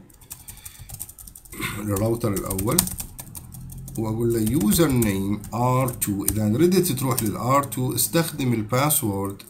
الراوتر الاول واقول له يوزر نيم آر تو. اذا ردت تروح لل آر تو استخدم الباسورد،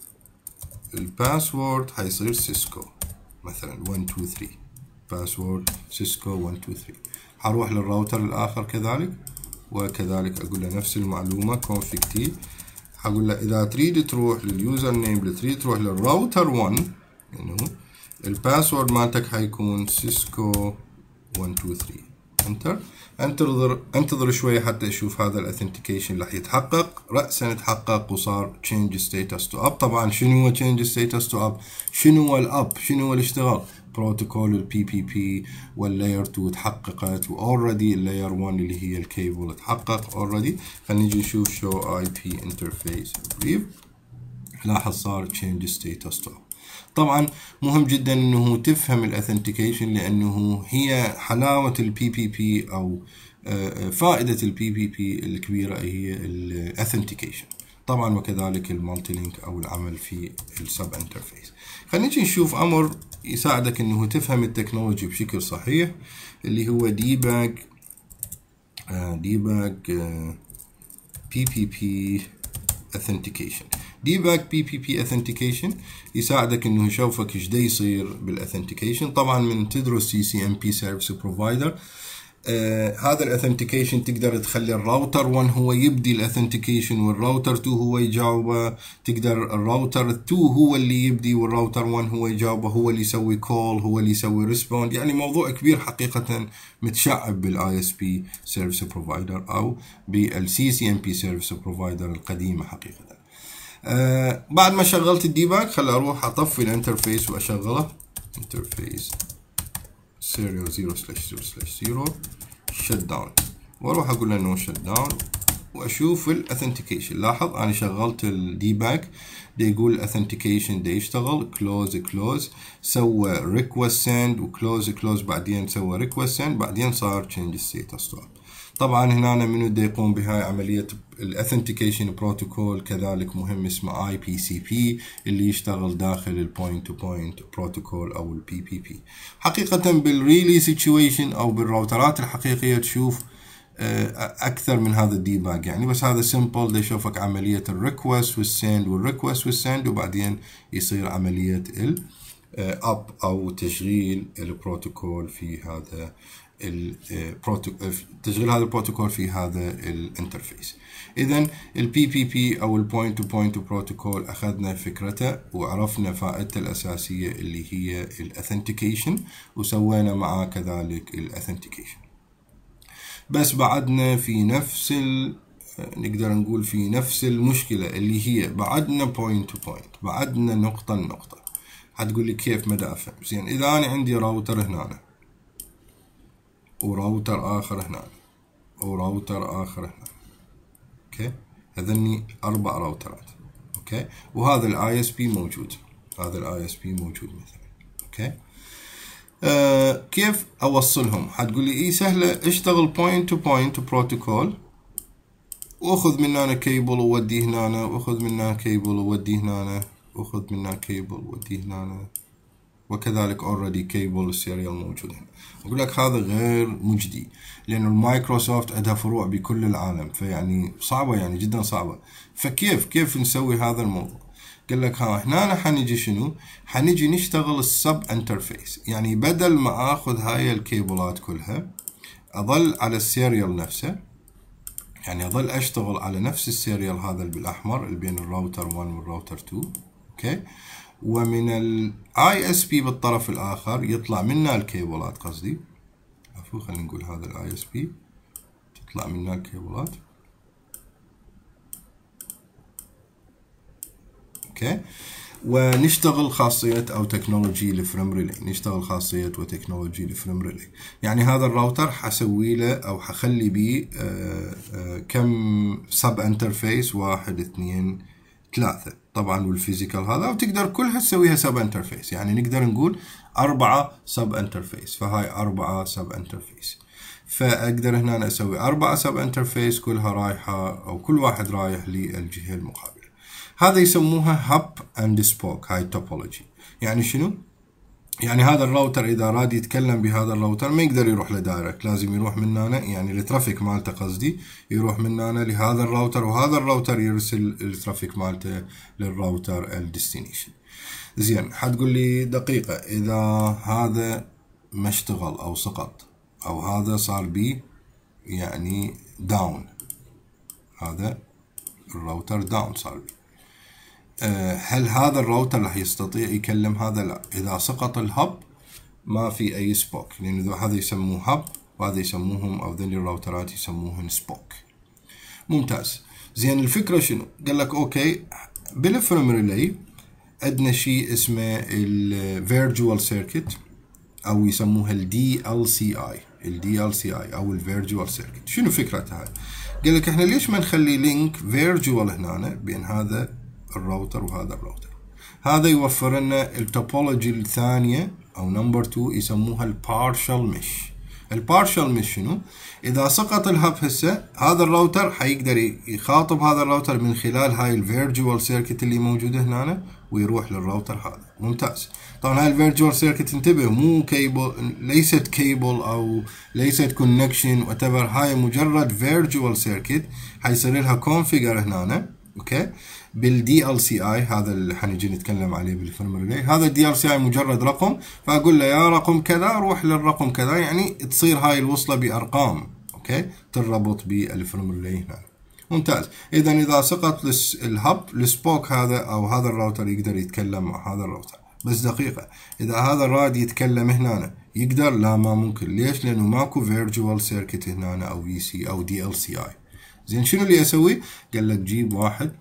الباسورد حيصير سيسكو مثلا واحد اثنين ثلاثة، باسورد سيسكو واحد اثنين ثلاثة. حروح للراوتر الاخر كذلك وكذلك اقول له نفس المعلومه config t. حقول له اذا تريد تروح لليوزر نيم اللي تريد تروح للراوتر واحد، انه الباسورد مالتك حيكون سيسكو واحد اثنين ثلاثة. انتر. انتظر انتظر شويه حتى اشوف هذا الاثنتيكيشن راح يتحقق. راسا تحقق وصار change status to up. طبعا شنو هو change status to up؟ شنو هو الاب؟ شنو هو الاشتغال؟ بروتوكول البي بي بي واللاير اثنين تحققت، واوريدي اللاير واحد اللي هي الكيبل تحقق اوريدي. خلينا نجي نشوف show اي بي interface brief. لاحظ صار change status to up. طبعا مهم جدا انه تفهم الاثنتيكيشن، لانه هي حلاوه البي بي بي او فائده البي بي بي الكبيره هي الاثنتيكيشن طبعا، وكذلك المالتي لينك او العمل في السب انترفيس. خلينا نجي نشوف امر يساعدك انه تفهم التكنولوجي بشكل صحيح، اللي هو ديباج ديباج بي بي بي authentication. debug بي بي بي authentication يساعدك انه يشوفك ايش دا يصير بالاثنتيكيشن. طبعا من تدرس سي سي ام بي سيرفيس بروفايدر، آه هذا الاثنتيكيشن تقدر تخلي الراوتر واحد هو يبدي الاثنتيكيشن والراوتر اثنين هو يجاوبه، تقدر الراوتر اثنين هو اللي يبدي والراوتر واحد هو يجاوبه، هو اللي يسوي كول، هو اللي يسوي ريسبوند. يعني موضوع كبير حقيقة متشعب بالاي اس بي سيرفيس بروفايدر او بالسي سي ام بي سيرفيس بروفايدر القديمة حقيقة. آه بعد ما شغلت الديباج خلي اروح اطفي الانترفيس واشغله انترفيس سيريال زيرو سلاش زيرو سلاش زيرو شت داون، واروح اقول له نو شت داون واشوف الاثنتيكيشن. لاحظ انا شغلت الديباج دا يقول الاثنتيكيشن دا يشتغل، كلوز كلوز سوى ريكوست سند وكلوز كلوز، بعدين سوى ريكوست سند، بعدين صار تشينج ستيتس. طبعا هنا منو دا يقوم بهاي عملية الاثنتيكيشن بروتوكول كذلك مهم اسمه اي بي سي بي اللي يشتغل داخل البوينت تو بوينت بروتوكول او البي بي بي. حقيقة بالريلي سيتويشن او بالراوترات الحقيقية تشوف اكثر من هذا الديباج يعني، بس هذا سمبل يشوفك عمليه الريكوست والسند والريكوست والسند، وبعدين يصير عمليه الاب او تشغيل البروتوكول في هذا تشغيل هذا البروتوكول في هذا الانترفيس. اذا البي بي بي او البوينت تو بوينت بروتوكول اخذنا فكرته وعرفنا فائدته الاساسيه اللي هي الاثنتيكيشن، وسوينا معاه كذلك الاثنتيكيشن. بس بعدنا في نفس ال... نقدر نقول في نفس المشكله اللي هي بعدنا بوينت تو بوينت، بعدنا نقطه لنقطه. حتقول لي كيف؟ ما دا افهم. زين، اذا انا عندي راوتر هنا وراوتر اخر هنا وراوتر اخر هنا، اوكي، هذني اربع راوترات، اوكي، وهذا الاي اس بي موجود، هذا الاي اس بي موجود مثلا، اوكي. آه كيف اوصلهم؟ حتقول لي اي سهله، اشتغل بوينت تو بوينت بروتوكول، واخذ من هنا كيبل ووديه هنا، واخذ من هنا كيبل ووديه هنا، واخذ من هنا كيبل ووديه هنا، وكذلك اوريدي كيبل السيريال موجود هنا. اقول لك هذا غير مجدي، لانه المايكروسوفت عندها فروع بكل العالم، فيعني صعبه، يعني جدا صعبه. فكيف كيف نسوي هذا الموضوع؟ قال لك ها هنا حنيجي شنو؟ حنيجي نشتغل السب انترفيس، يعني بدل ما اخذ هاي الكيبلات كلها اظل على السيريال نفسه، يعني اظل اشتغل على نفس السيريال هذا اللي بالاحمر اللي بين الراوتر واحد والراوتر اثنين، اوكي، ومن الاي اس بي بالطرف الاخر يطلع منا الكيبلات، قصدي عفوا خلينا نقول هذا الاي اس بي تطلع منا الكيبلات، اوكي، ونشتغل خاصية او تكنولوجي الفريم ريلي، نشتغل خاصية وتكنولوجي الفريم ريلي. يعني هذا الراوتر حسوي له او حخلي بيه كم سب انترفيس، واحد اثنين ثلاثة طبعا، والفيزيكال هذا، وتقدر كلها تسويها سب انترفيس، يعني نقدر نقول أربعة سب انترفيس، فهاي أربعة سب انترفيس. فأقدر هنا أنا أسوي أربعة سب انترفيس كلها رايحة أو كل واحد رايح للجهة المقابلة. هذا يسموها هاب اند سبوك، هاي التوبولوجي. يعني شنو؟ يعني هذا الراوتر اذا راد يتكلم بهذا الراوتر ما يقدر يروح لدايركت، لازم يروح من هنا، يعني الترافيك مالته قصدي يروح من هنا لهذا الراوتر، وهذا الراوتر يرسل الترافيك مالته للراوتر الديستنيشن. زين، حتقول لي دقيقة، اذا هذا ما اشتغل او سقط او هذا صار بي يعني داون، هذا الراوتر داون صار بي، هل هذا الراوتر راح يستطيع يكلم هذا؟ لا، اذا سقط الهب ما في اي سبوك، لان هذا يسموه هب وهذا يسموهم او ذني الراوترات يسموهن سبوك. ممتاز. زين، الفكره شنو؟ قال لك اوكي، بالفريم ريلي عندنا شيء اسمه الفيرتشوال سيركت او يسموها الدي ال سي اي، الدي ال سي اي او الفيرتشوال سيركت. شنو فكرتها؟ قال لك احنا ليش ما نخلي لينك فيرتشوال هنا بين هذا الراوتر وهذا الراوتر؟ هذا يوفر لنا التوبولوجي الثانية او نمبر اثنين يسموها البارشال مش. البارشال مش شنو؟ اذا سقط الهب هسه هذا الراوتر حيقدر يخاطب هذا الراوتر من خلال هاي الفيرتشوال سيركت اللي موجودة هنا ويروح للراوتر هذا. ممتاز. طبعا هاي الفيرتشوال سيركت انتبه، مو كيبل، ليست كيبل او ليست كونكشن واتيفر، هاي مجرد فيرتشوال سيركت حيصير لها كونفيجر هنا، اوكي، بالدي ال سي اي، هذا اللي حنجي نتكلم عليه بالفريم ريلي. هذا الدي ال سي اي مجرد رقم، فاقول له يا رقم كذا روح للرقم كذا، يعني تصير هاي الوصله بارقام، اوكي، تربط بالفريم ريلي هنا. ممتاز. اذا اذا سقط الهب السبوك هذا او هذا الراوتر يقدر يتكلم مع هذا الراوتر. بس دقيقه، اذا هذا راد يتكلم هنا يقدر؟ لا، ما ممكن. ليش؟ لانه ماكو فيرتشوال سيركت هنا او في سي او دي ال سي اي. زين، شنو اللي اسوي؟ قال لك جيب واحد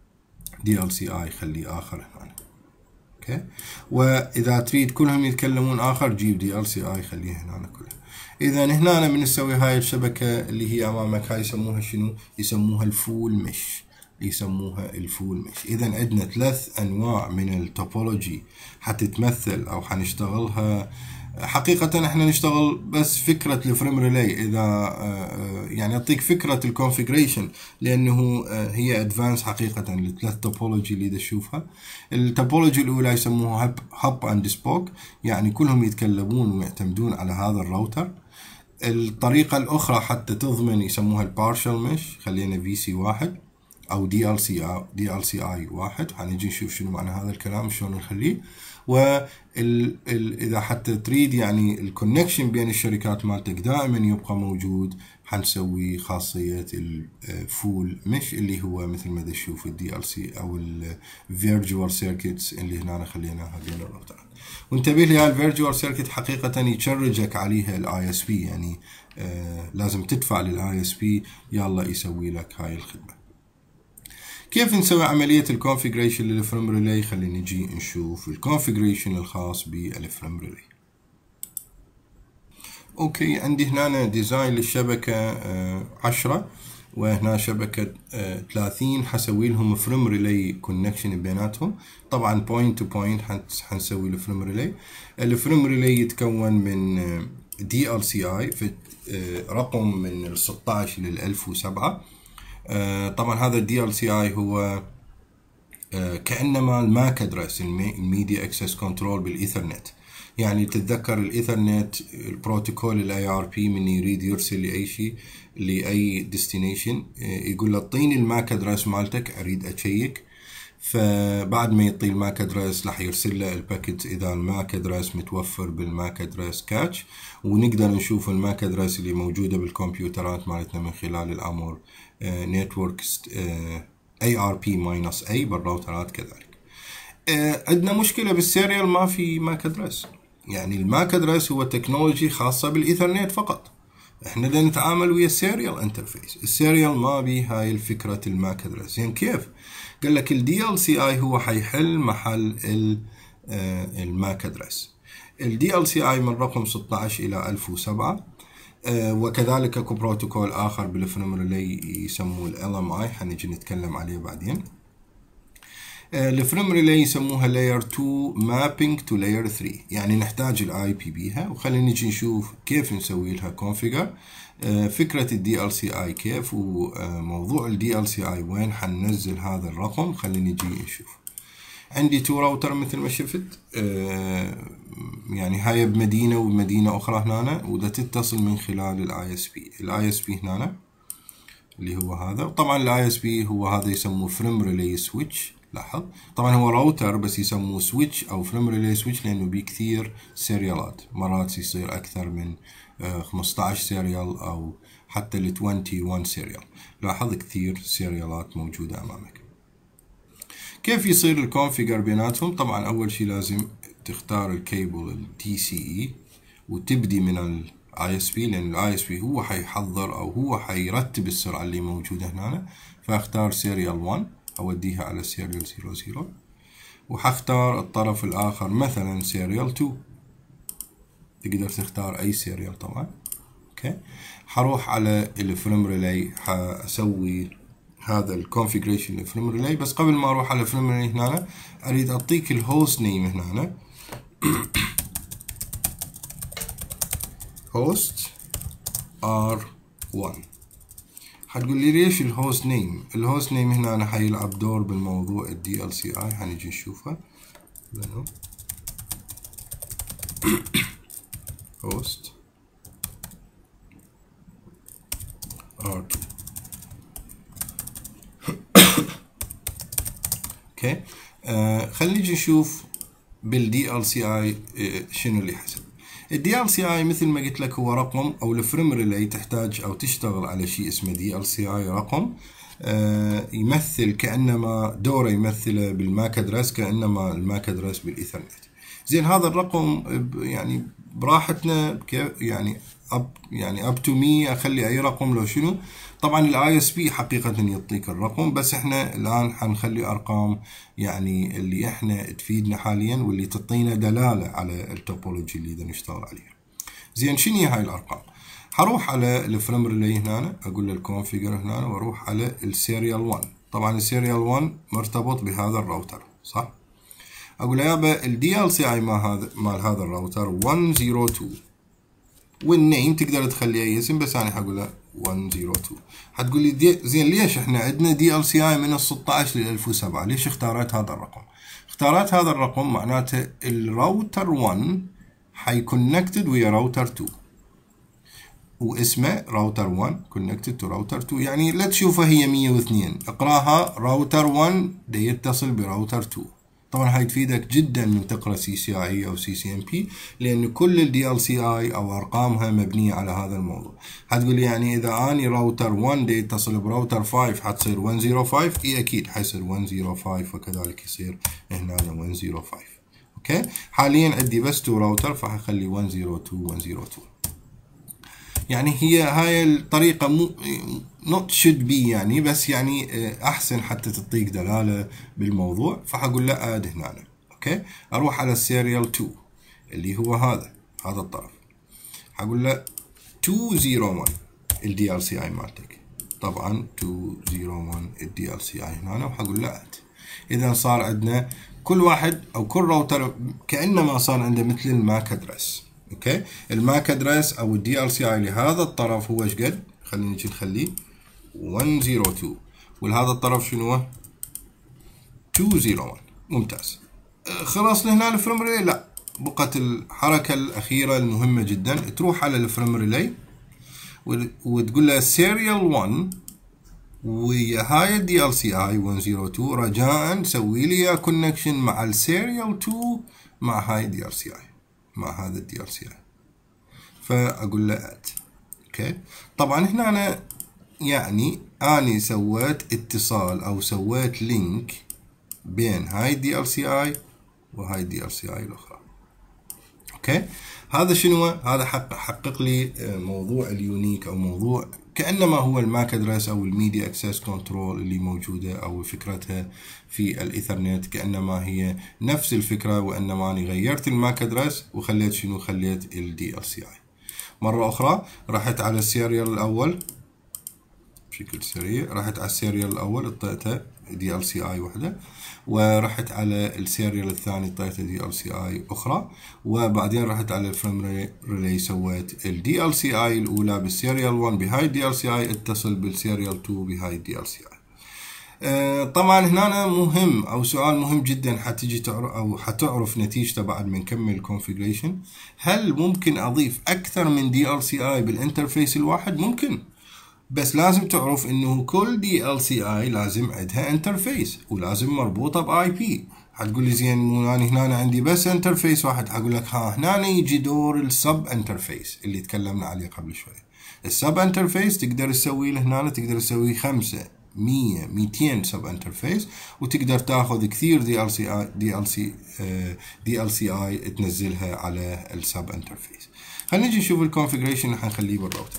دي ال سي اي خليه اخر هنا، اوكي، واذا تريد كلهم يتكلمون اخر جيب دي ال سي اي خليه هنا كلها. اذا هنا من نسوي هاي الشبكه اللي هي امامك، هاي يسموها شنو؟ يسموها الفول مش، يسموها الفول مش. اذا عندنا ثلاث انواع من التوبولوجي حتتمثل او حنشتغلها. حقيقة احنا نشتغل بس فكرة الفريم ريلي، اذا يعني اعطيك فكرة الكونفيجريشن، لانه هي ادفانس حقيقة للثلاث توبولوجي اللي تشوفها. التوبولوجي الاولى يسموها هاب اند سبوك، يعني كلهم يتكلمون ويعتمدون على هذا الراوتر. الطريقة الأخرى حتى تضمن يسموها البارشل مش، خلينا في سي واحد أو دي ال سي دي ال سي اي واحد، حنجي نشوف شنو معنى هذا الكلام شلون نخليه. وإذا حتى تريد يعني الكونكشن بين الشركات مالتك دائما يبقى موجود، حنسوي خاصية الفول مش اللي هو مثل ما تشوف الدي ال سي أو الفيرجوال سيركتس اللي هنا خليناها بين الراوترات. وانتبه لي الفيرجوال سيركت حقيقة يشرجك عليها الاي اس بي، يعني آه لازم تدفع للاي اس بي يلا يسوي لك هاي الخدمة. كيف نسوي عملية الكونفيجريشن للفريم ريلي؟ خلينا نجي نشوف الكونفيجريشن الخاص بالفريم ريلي. اوكي، عندي هنا ديزاين للشبكة آه عشرة، وهنا شبكة آه ثلاثين، حسوي لهم فريم ريلي كونكشن بيناتهم. طبعا بوينت تو بوينت حنسوي الفريم ريلي. الفريم ريلي يتكون من دي ال سي اي في آه رقم من ال ستة عشر لل ألف وسبعة. آه طبعا هذا الدي ال سي اي هو آه كأنما الماك ادرس، الميديا اكسس كنترول بالايثرنت. يعني تتذكر الايثرنت البروتوكول الاي ار بي من يريد يرسل لاي شيء لاي ديستنيشن يقول له اعطيني الماك ادرس مالتك اريد اشيك، فبعد ما يعطي الماك ادرس راح يرسل له الباكيت اذا الماك ادرس متوفر بالماك ادرس كاتش، ونقدر نشوف الماك ادرس اللي موجوده بالكمبيوترات مالتنا من خلال الامر نتورك اي ار بي ماينس اي بالراوترات كذلك. عندنا مشكله بالسيريال، ما في ماك ادرس، يعني الماك ادرس هو تكنولوجي خاصه بالايثرنت فقط، احنا بدنا نتعامل ويا السيريال انترفيس. السيريال ما بي هاي الفكره الماك ادرس. يعني كيف؟ قال لك الدي ال سي اي هو حيحل محل الماك ادرس. الدي ال سي اي من رقم ستة عشر الى ألف وسبعة، وكذلك اكو بروتوكول اخر بالفريم ريلي يسموه ال إل إم آي، حنجي نتكلم عليه بعدين. الفريم ريلي يسموها لاير تو مابينج تو لاير ثري، يعني نحتاج الاي بي بيها. وخلينا نجي نشوف كيف نسوي لها كونفيجر، فكرة الدي ال سي اي كيف، وموضوع الدي ال سي اي وين حننزل هذا الرقم. خلينا نجي نشوف. عندي تو راوتر مثل ما شفت، يعني هاي بمدينة ومدينة اخرى هنا، وده تتصل من خلال الاي اس بي. الاي اس بي هنا اللي هو هذا، طبعا الاي اس بي هو هذا يسموه فريم ريلي سويتش. لاحظ طبعا هو راوتر بس يسموه سويتش او فريم ريلي سويتش لانه بيه كثير سيريالات، مرات يصير اكثر من خمسة عشر سيريال او حتى ل واحد وعشرين سيريال. لاحظ كثير سيريالات موجودة امامك. كيف يصير الكونفيجر بيناتهم؟ طبعا اول شيء لازم تختار الكيبل الدي سي اي وتبدي من الاي اس بي، لان الاي اس بي هو حيحضر او هو حيرتب السرعة اللي موجودة هنا. فاختار سيريال واحد اوديها على سيريال صفر صفر، وحختار الطرف الاخر مثلا سيريال اثنين، تقدر تختار اي سيريال طبعا. اوكي، حروح على الفريم ريلي حاسوي هذا الكونفيجريشن للفريم ريلي. بس قبل ما اروح على الفريم ريلي هنا اريد اعطيك الهوست نيم هنا، هوست ار واحد. حتقول لي ليش الهوست نيم؟ الهوست نيم هنا أنا حيلعب دور بالموضوع الدي ال سي اي، حنيجي نشوفها. هوست ار تو. اوكي، آه خلينا نجي نشوف بالدي ال سي اي شنو اللي حسب. الدي ال سي اي مثل ما قلت لك هو رقم، او الفريم ريلي تحتاج او تشتغل على شيء اسمه دي ال سي اي رقم، آه يمثل كانما دوره يمثله بالماك ادرس، كانما الماك ادرس بالايثرنت. زين هذا الرقم يعني براحتنا، يعني اب يعني اب تو مي اخلي اي رقم لو شنو. طبعا الاي اس بي حقيقه يعطيك الرقم، بس احنا الان حنخلي ارقام يعني اللي احنا تفيدنا حاليا واللي تعطينا دلاله على التوبولوجي اللي بدنا نشتغل عليها. زين شنو هي هاي الارقام؟ حروح على الفريم ريلي هنا، اقول له الكونفيجر هنا، واروح على السيريال واحد. طبعا السيريال واحد مرتبط بهذا الراوتر صح؟ اقول له يابا الدي ال سي اي مال هذا مال هذا الراوتر واحد صفر اثنين، والنيم تقدر تخلي اي اسم، بس انا حقول له واحد صفر اثنين. حتقول لي دي زين ليش احنا عندنا دي ال سي اي من ال ستة عشر لل ألف وسبعة، ليش اختارت هذا الرقم؟ اختارت هذا الرقم معناته الراوتر واحد حيكونكتد ويا راوتر اثنين، واسمه راوتر واحد connected to راوتر اثنين، يعني لا تشوفها هي مية واثنين، اقراها راوتر واحد ده يتصل براوتر اثنين. طبعا هاي تفيدك جدا من تقرا سي سي اي او سي سي ام بي، لان كل الدي ال سي اي او ارقامها مبنيه على هذا الموضوع. هتقول لي يعني اذا اني راوتر واحد ده يتصل براوتر خمسة حتصير مية وخمسة؟ اي اكيد حيصير مية وخمسة، وكذلك يصير هنا مية وخمسة. اوكي، حاليا عندي بس تو راوتر فحخلي مية واثنين مية واثنين. يعني هي هاي الطريقة مو not should be يعني، بس يعني أحسن حتى تعطيك دلالة بالموضوع. فحقول له add هنا. أوكي، أروح على السيريال اثنين اللي هو هذا هذا الطرف، حقول له مئتين وواحد ال دي ال سي اي مالتك. طبعا مئتين وواحد ال دي ال سي اي هنا، وحقول له add. إذا صار عندنا كل واحد أو كل راوتر كأنما صار عنده مثل الماك أدرس. اوكي، الماك ادرس او الدي ال سي اي لهذا الطرف هو ايش قد؟ خلينا نجي نخليه مية واثنين، ولهذا الطرف شنو هو؟ مئتين وواحد. ممتاز. خلاص لهنا الفريم ريلي؟ لا، بقت الحركه الاخيره المهمه جدا. تروح على الفريم ريلي وتقول له سيريال واحد ويا هاي الدي ال سي اي مية واثنين، رجاء سوي لي كونكشن مع السيريال اثنين مع هاي الدي ال سي اي، مع هذا الدي ال سي اي. فاقول له اد. اوكي، طبعا هنا أنا يعني اني سويت اتصال او سويت لينك بين هاي الدي ال سي اي وهاي الدي ال سي اي الاخرى. اوكي، هذا شنو؟ هذا حقق حقق لي موضوع اليونيك او موضوع كانما هو الماك ادرس او الميديا اكسس كنترول اللي موجوده او فكرتها في الايثرنت، كانما هي نفس الفكره، وانما اني غيرت الماك ادرس وخليت شنو؟ خليت الدي ال سي اي. مره اخرى رحت على السيريال الاول بشكل سريع، رحت على السيريال الاول اعطيته دي ال سي اي وحده، ورحت على السيريال الثاني اعطيته دي ال سي اي اخرى، وبعدين رحت على الفريم ريلي سويت الدي ال سي اي الاولى بالسيريال واحد بهاي الدي ال سي اي اتصل بالسيريال اثنين بهاي الدي ال سي اي. آه طبعا هنا مهم او سؤال مهم جدا حتيجي تعرف او حتعرف نتيجته بعد ما نكمل الكونفيجريشن. هل ممكن اضيف اكثر من دي ال سي اي بالانترفيس الواحد؟ ممكن، بس لازم تعرف انه كل دي ال سي اي لازم عندها انترفيس ولازم مربوطه باي بي. حتقول لي زين مو انا هنا عندي بس انترفيس واحد، حقول لك ها هنا يجي دور السب انترفيس اللي تكلمنا عليه قبل شوي. السب انترفيس تقدر تسوي له هنا، تقدر تسوي خمسة مية مئتين سب انترفيس، وتقدر تاخذ كثير دي ال سي اي دي ال سي دي ال سي اي تنزلها على السب انترفيس. خلينا نجي نشوف الكونفيجريشن اللي حنخليه بالراوتر.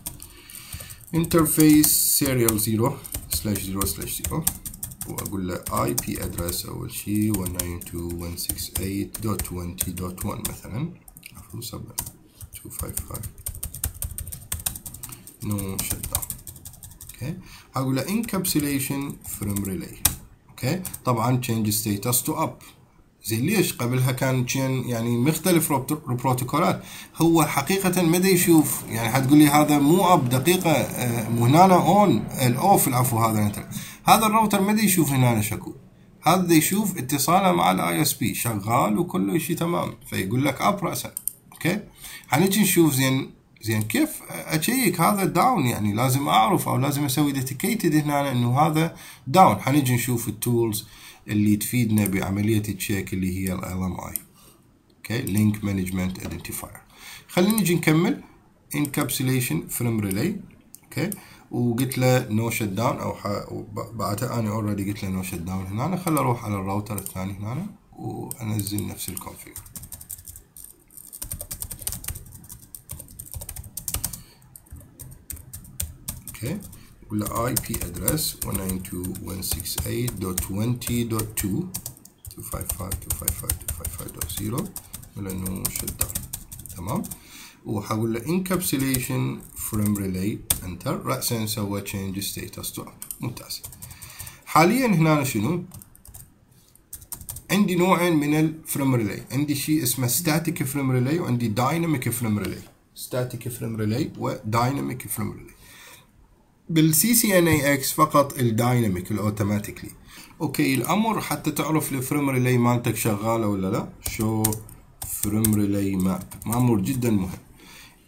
interface serial zero slash zero slash zero، واقول له اي بي address اول شيء مية وتسعين وواحد مية وستة وستين دوت عشرين دوت واحد مثلا، عفوا سبعة مئتين وخمسة وخمسين no shutdown. اوكي، هقول له encapsulation from relay. اوكي، طبعا change status to up. زين ليش؟ قبلها كان يعني مختلف البروتوكولات. هو حقيقة مدى يشوف، يعني حتقول لي هذا مو اب دقيقة، مو هنا اون الاوف العفو هذا انت. هذا الراوتر مدى يشوف هنا شكو، هذا يشوف اتصاله مع الاي اس بي شغال وكل شيء تمام، فيقول لك اب راسا. اوكي، حنجي نشوف زين زين كيف اشيك هذا داون، يعني لازم اعرف او لازم اسوي ديتيكيتد هنا انه هذا داون. حنجي نشوف التولز اللي تفيدنا بعملية التشيك اللي هي ال إل إم آي. اوكي، Link Management Identifier. خلينا نجي نكمل encapsulation from relay. اوكي، وقلت له no shut down او ح... بعدها انا اوريدي قلت له no shut down هنا. خل اروح على الراوتر الثاني هنا وانزل نفس الكونفيجر. اوكي، اقول له اي بي address مية وتسعين وواحد مية وستة وستين دوت عشرين دوت اثنين مئتين وخمسة وخمسين مئتين وخمسة وخمسين مئتين وخمسة وخمسين دوت صفر ولانه شت داون. تمام، وحقول له encapsulation from relay enter. رأسا سوى change status to up. ممتاز. حاليا هنا شنو؟ عندي نوعين من الفريم ريلي، عندي شيء اسمه static فريم ريلي وعندي dynamic فريم ريلي. static فريم ريلي ودايناميك فريم ريلي. بالسي سي ان اي اكس فقط الدايناميك الاوتوماتيكلي. اوكي، الامر حتى تعرف الفريم ريلي مالتك شغاله ولا لا، شو فريم ريلي ماب، امر جدا مهم.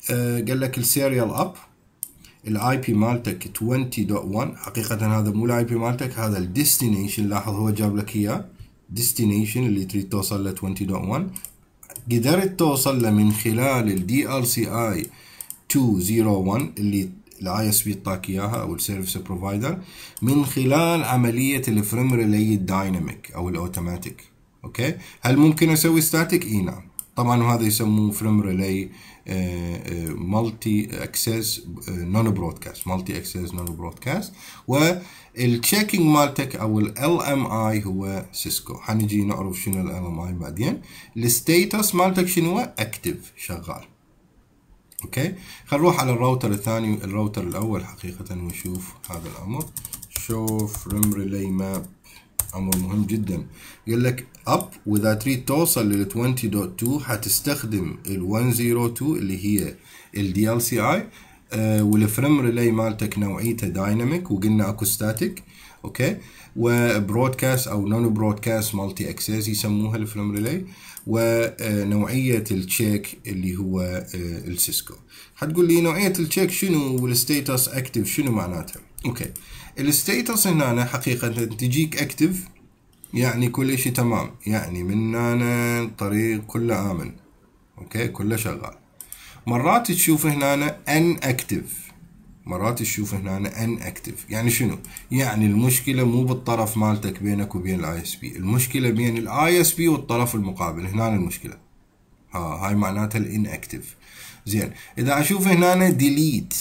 آه قال لك السيريال اب الاي بي مالتك عشرين دوت واحد. حقيقة هذا مو الاي بي مالتك، هذا الديستنيشن. لاحظ هو جاب لك اياه ديستنيشن اللي تريد توصل له عشرين دوت واحد. قدرت توصل له من خلال الدي ال سي اي مئتين وواحد اللي الاي اس بي اعطاك اياها او السيرفيس بروفايدر، من خلال عملية الفريم ريلي الدايناميك او الاوتوماتيك. اوكي، هل ممكن اسوي ستاتيك؟ اي نعم طبعا، وهذا يسموه فريم ريلي مالتي اكسس نون برودكاست، مالتي اكسس نون برودكاست. والتشيكينج مالتك او ال ام اي هو سيسكو. حنجي نعرف شنو ال ام اي بعدين. الستيتس مالتك شنو؟ اكتف، شغال. اوكي، خلينا نروح على الراوتر الثاني، الراوتر الاول حقيقة، ونشوف هذا الامر. شوف فريم ريلي ماب، امر مهم جدا. قال لك اب، واذا تريد توصل لل عشرين دوت اثنين حتستخدم ال مئة واثنين اللي هي ال دي ال سي اي، آه والفريم ريلي مالتك نوعيته دايناميك، وقلنا اكو ستاتيك. اوكي، وبرودكاست او نون برودكاست مالتي اكسس يسموها الفريم ريلي، ونوعيه التشيك اللي هو آه السيسكو. حتقول لي نوعيه التشيك شنو والستيتس اكتف شنو معناتها؟ اوكي، الستيتس هنا حقيقة تجيك اكتف يعني كل شيء تمام، يعني من هنا الطريق كله آمن. اوكي، كله شغال. مرات تشوف هنا ان اكتف، مرات تشوف هنا ان اكتف. يعني شنو؟ يعني المشكلة مو بالطرف مالتك بينك وبين الاي اس بي، المشكلة بين الاي اس بي والطرف المقابل. هنا المشكلة، ها هاي معناتها الان اكتف. زين، اذا اشوف هنا ديليت،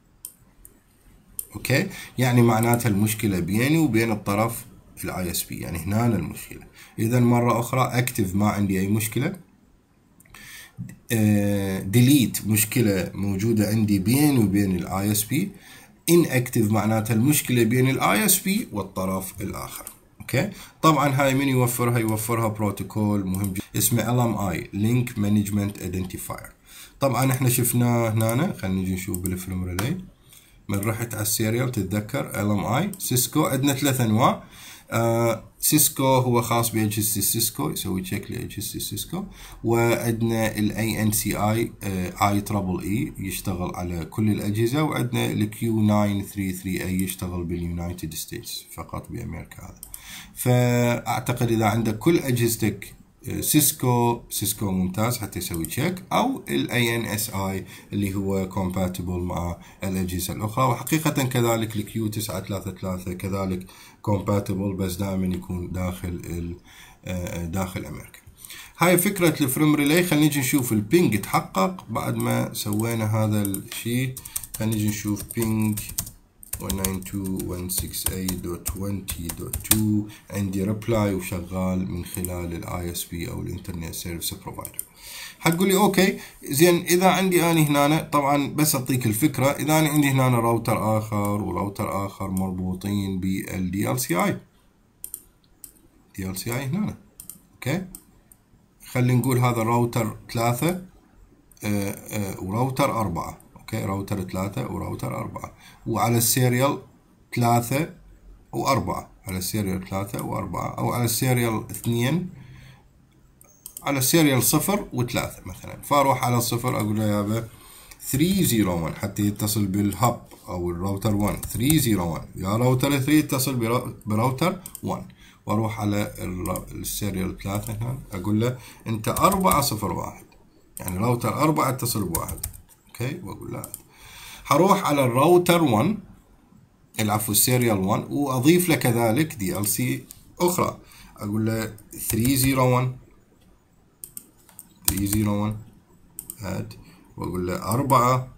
اوكي، يعني معناتها المشكلة بيني وبين الطرف الاي اس بي، يعني هنا المشكلة. اذا مرة اخرى اكتف ما عندي اي مشكلة، ديليت مشكلة موجودة عندي بيني وبين الاي اس بي، ان اكتف معناتها المشكلة بين الاي اس بي والطرف الاخر. اوكي، طبعا هاي من يوفرها؟ يوفرها بروتوكول مهم جدا اسمه ال ام اي Link Management Identifier. طبعا احنا شفناه هنا، خلينا نجي نشوف بالفيلم ريلي. من رحت على السيريال تتذكر ال ام اي سيسكو عندنا ثلاث انواع. آه سيسكو هو خاص باجهزه السيسكو، يسوي تشيك لاجهزه السيسكو. وعندنا الاي ان سي اي اي ترابل اي يشتغل على كل الاجهزه. وعندنا الكيو تسعمية وثلاثة وثلاثين اي يشتغل باليونايتد ستيتس فقط، بامريكا. هذا فاعتقد اذا عندك كل اجهزتك سيسكو، سيسكو ممتاز حتى يسوي تشيك، او الاي ان اس اي اللي هو كومباتبل مع الاجهزه الاخرى. وحقيقه كذلك الكيو تسعمية وثلاثة وثلاثين كذلك كومباتبل، بس دائما يكون داخل داخل امريكا. هاي فكره الفريم ريلي. خلينا نجي نشوف البينج تحقق بعد ما سوينا هذا الشيء. خلينا نجي نشوف بينج مية وتسعة وتسعين دوت مية وستة وثمانين دوت عشرين دوت اثنين. عندي ريبلاي وشغال من خلال الاي اس بي او الانترنت سيرفيس بروفايدر. حتقول لي اوكي زين، اذا عندي اني هنا طبعا بس اعطيك الفكره، اذا انا عندي هنا راوتر اخر وراوتر اخر مربوطين بالدي ال سي اي، دي ال سي اي هنا. اوكي، خلينا نقول هذا الراوتر ثلاثة آه آه وراوتر أربعة. اوكي، راوتر ثلاثة وراوتر أربعة، وعلى السيريال ثلاثة وأربعة، على السيريال ثلاثة وأربعة، أو على السيريال اثنين، على السيريال صفر وثلاثة مثلا. فأروح على الصفر أقول له يابا ثلاثمية وواحد حتى يتصل بالهب أو الراوتر واحد. ثلاثمية وواحد يا راوتر ثلاثة اتصل براوتر واحد. وأروح على السيريال ثلاثة هنا أقول له أنت أربعة صفر واحد، يعني راوتر أربعة اتصل بواحد. اوكي، واقول له حروح على الراوتر واحد، العفو السيريال واحد، واضيف له كذلك دي ال سي اخرى. اقول له ثلاثمية وواحد ثلاثمية وواحد اد، واقول له أربعة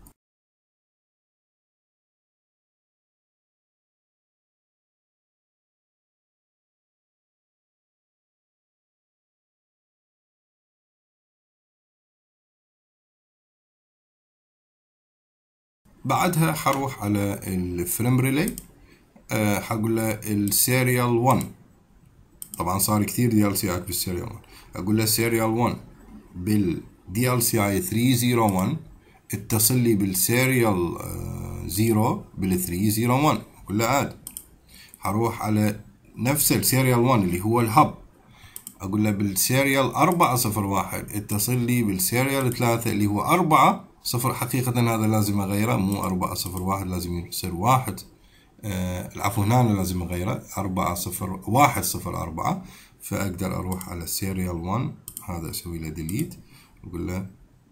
بعدها حروح على الفريم ريلي. أه حقول له السيريال واحد، طبعا صار كثير دي ال سي اي بالسيريال واحد. اقول له سيريال واحد بالدي ال سي اي ثلاثمية وواحد اتصل لي بالسيريال صفر بال ثلاثمية وواحد. اقول له عاد. حروح على نفس السيريال واحد اللي هو الهب، اقول له بالسيريال أربعة صفر واحد اتصل لي بالسيريال ثلاثة اللي هو أربعة صفر حقيقة هذا لازم أغيره، مو أربعة صفر واحد، لازم يصير واحد. آه العفو، هنا لازم أغيره أربعة صفر واحد صفر أربعة. فأقدر أروح على سيريال واحد، هذا أسوي له ديليت، أقول له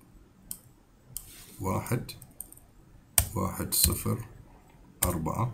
واحد واحد صفر أربعة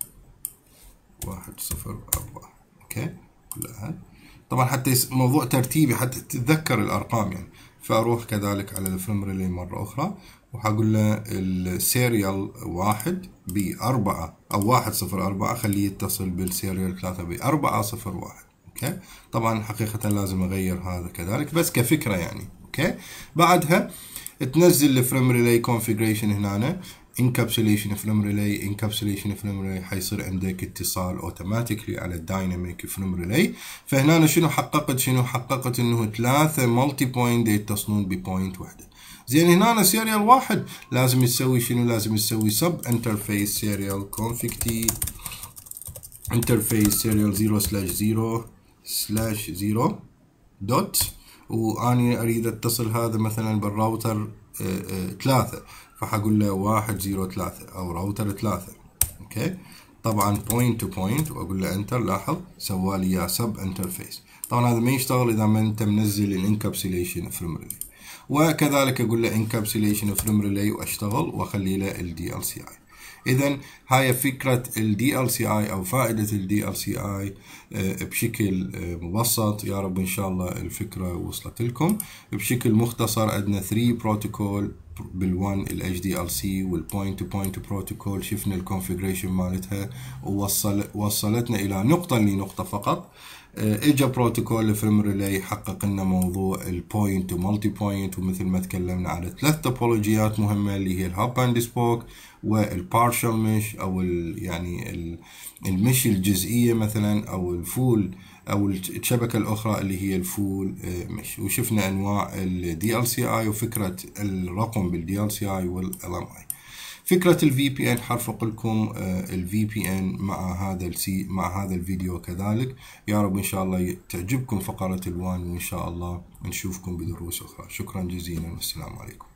واحد صفر أربعة. أوكي كلها طبعا حتى موضوع ترتيبي حتى تتذكر الأرقام يعني. فأروح كذلك على الفريم ريلي مرة أخرى، وحقول له السيريال واحد بأربعة أو واحد صفر أربعة، خليه يتصل بالسيريال ثلاثة بأربعة صفر واحد. أوكي طبعا حقيقة لازم أغير هذا كذلك بس كفكرة يعني. أوكي بعدها تنزل الفريم ريلي كونفيجريشن هنا، انكابسوليشن فريم ريلي. انكابسوليشن فريم ريلي حيصير عندك اتصال اوتوماتيكلي على الدايناميك فريم ريلي. فهنا شنو حققت؟ شنو حققت؟ انه ثلاثة مالتي بوينت يتصلون ببوينت واحدة. زين هنا سيريال واحد لازم تسوي شنو؟ لازم تسوي سب انترفيس سيريال كونفيج تي انترفيس سيريال زيرو سلاش زيرو سلاش زيرو دوت، واني اريد اتصل هذا مثلا بالراوتر ثلاثة، فحقول له واحد زيرو ثلاثة او راوتر ثلاثة. اوكي طبعا بوينت تو بوينت، واقول له انتر. لاحظ سوالي يا سب انترفيس. طبعا هذا ما يشتغل اذا ما انت منزل الانكابسوليشن فريم ريلي. وكذلك اقول له انكابسوليشن فريم ريلي واشتغل، واخلي له الدي ال سي اي. اذا هاي فكرة ال دي ال سي اي او فائدة ال دي ال سي اي بشكل مبسط. يا رب ان شاء الله الفكرة وصلت لكم. بشكل مختصر عندنا ثلاثة بروتوكول بالون ال إتش دي إل سي والبوينت تو بوينت بروتوكول، شفنا الكونفيجريشن مالتها ووصل وصلتنا الى نقطة لنقطة فقط. اجا بروتوكول الفريم ريلي حقق لنا موضوع البوينت ومالتي بوينت، ومثل ما تكلمنا على ثلاث توبولوجيات مهمة اللي هي الهاب اند سبوك والبارشال مش او ال يعني ال المش الجزئية مثلا، او الفول او الشبكة الاخرى اللي هي الفول مش. وشفنا انواع الدي ال سي اي وفكرة الرقم بالدي ال سي اي والال ام اي. فكرة الفي بي ان حرفق لكم الفي بي ان مع هذا السي مع هذا الفيديو كذلك. يا رب ان شاء الله تعجبكم فقرة الوان، وان شاء الله نشوفكم بدروس اخرى. شكرا جزيلا والسلام عليكم.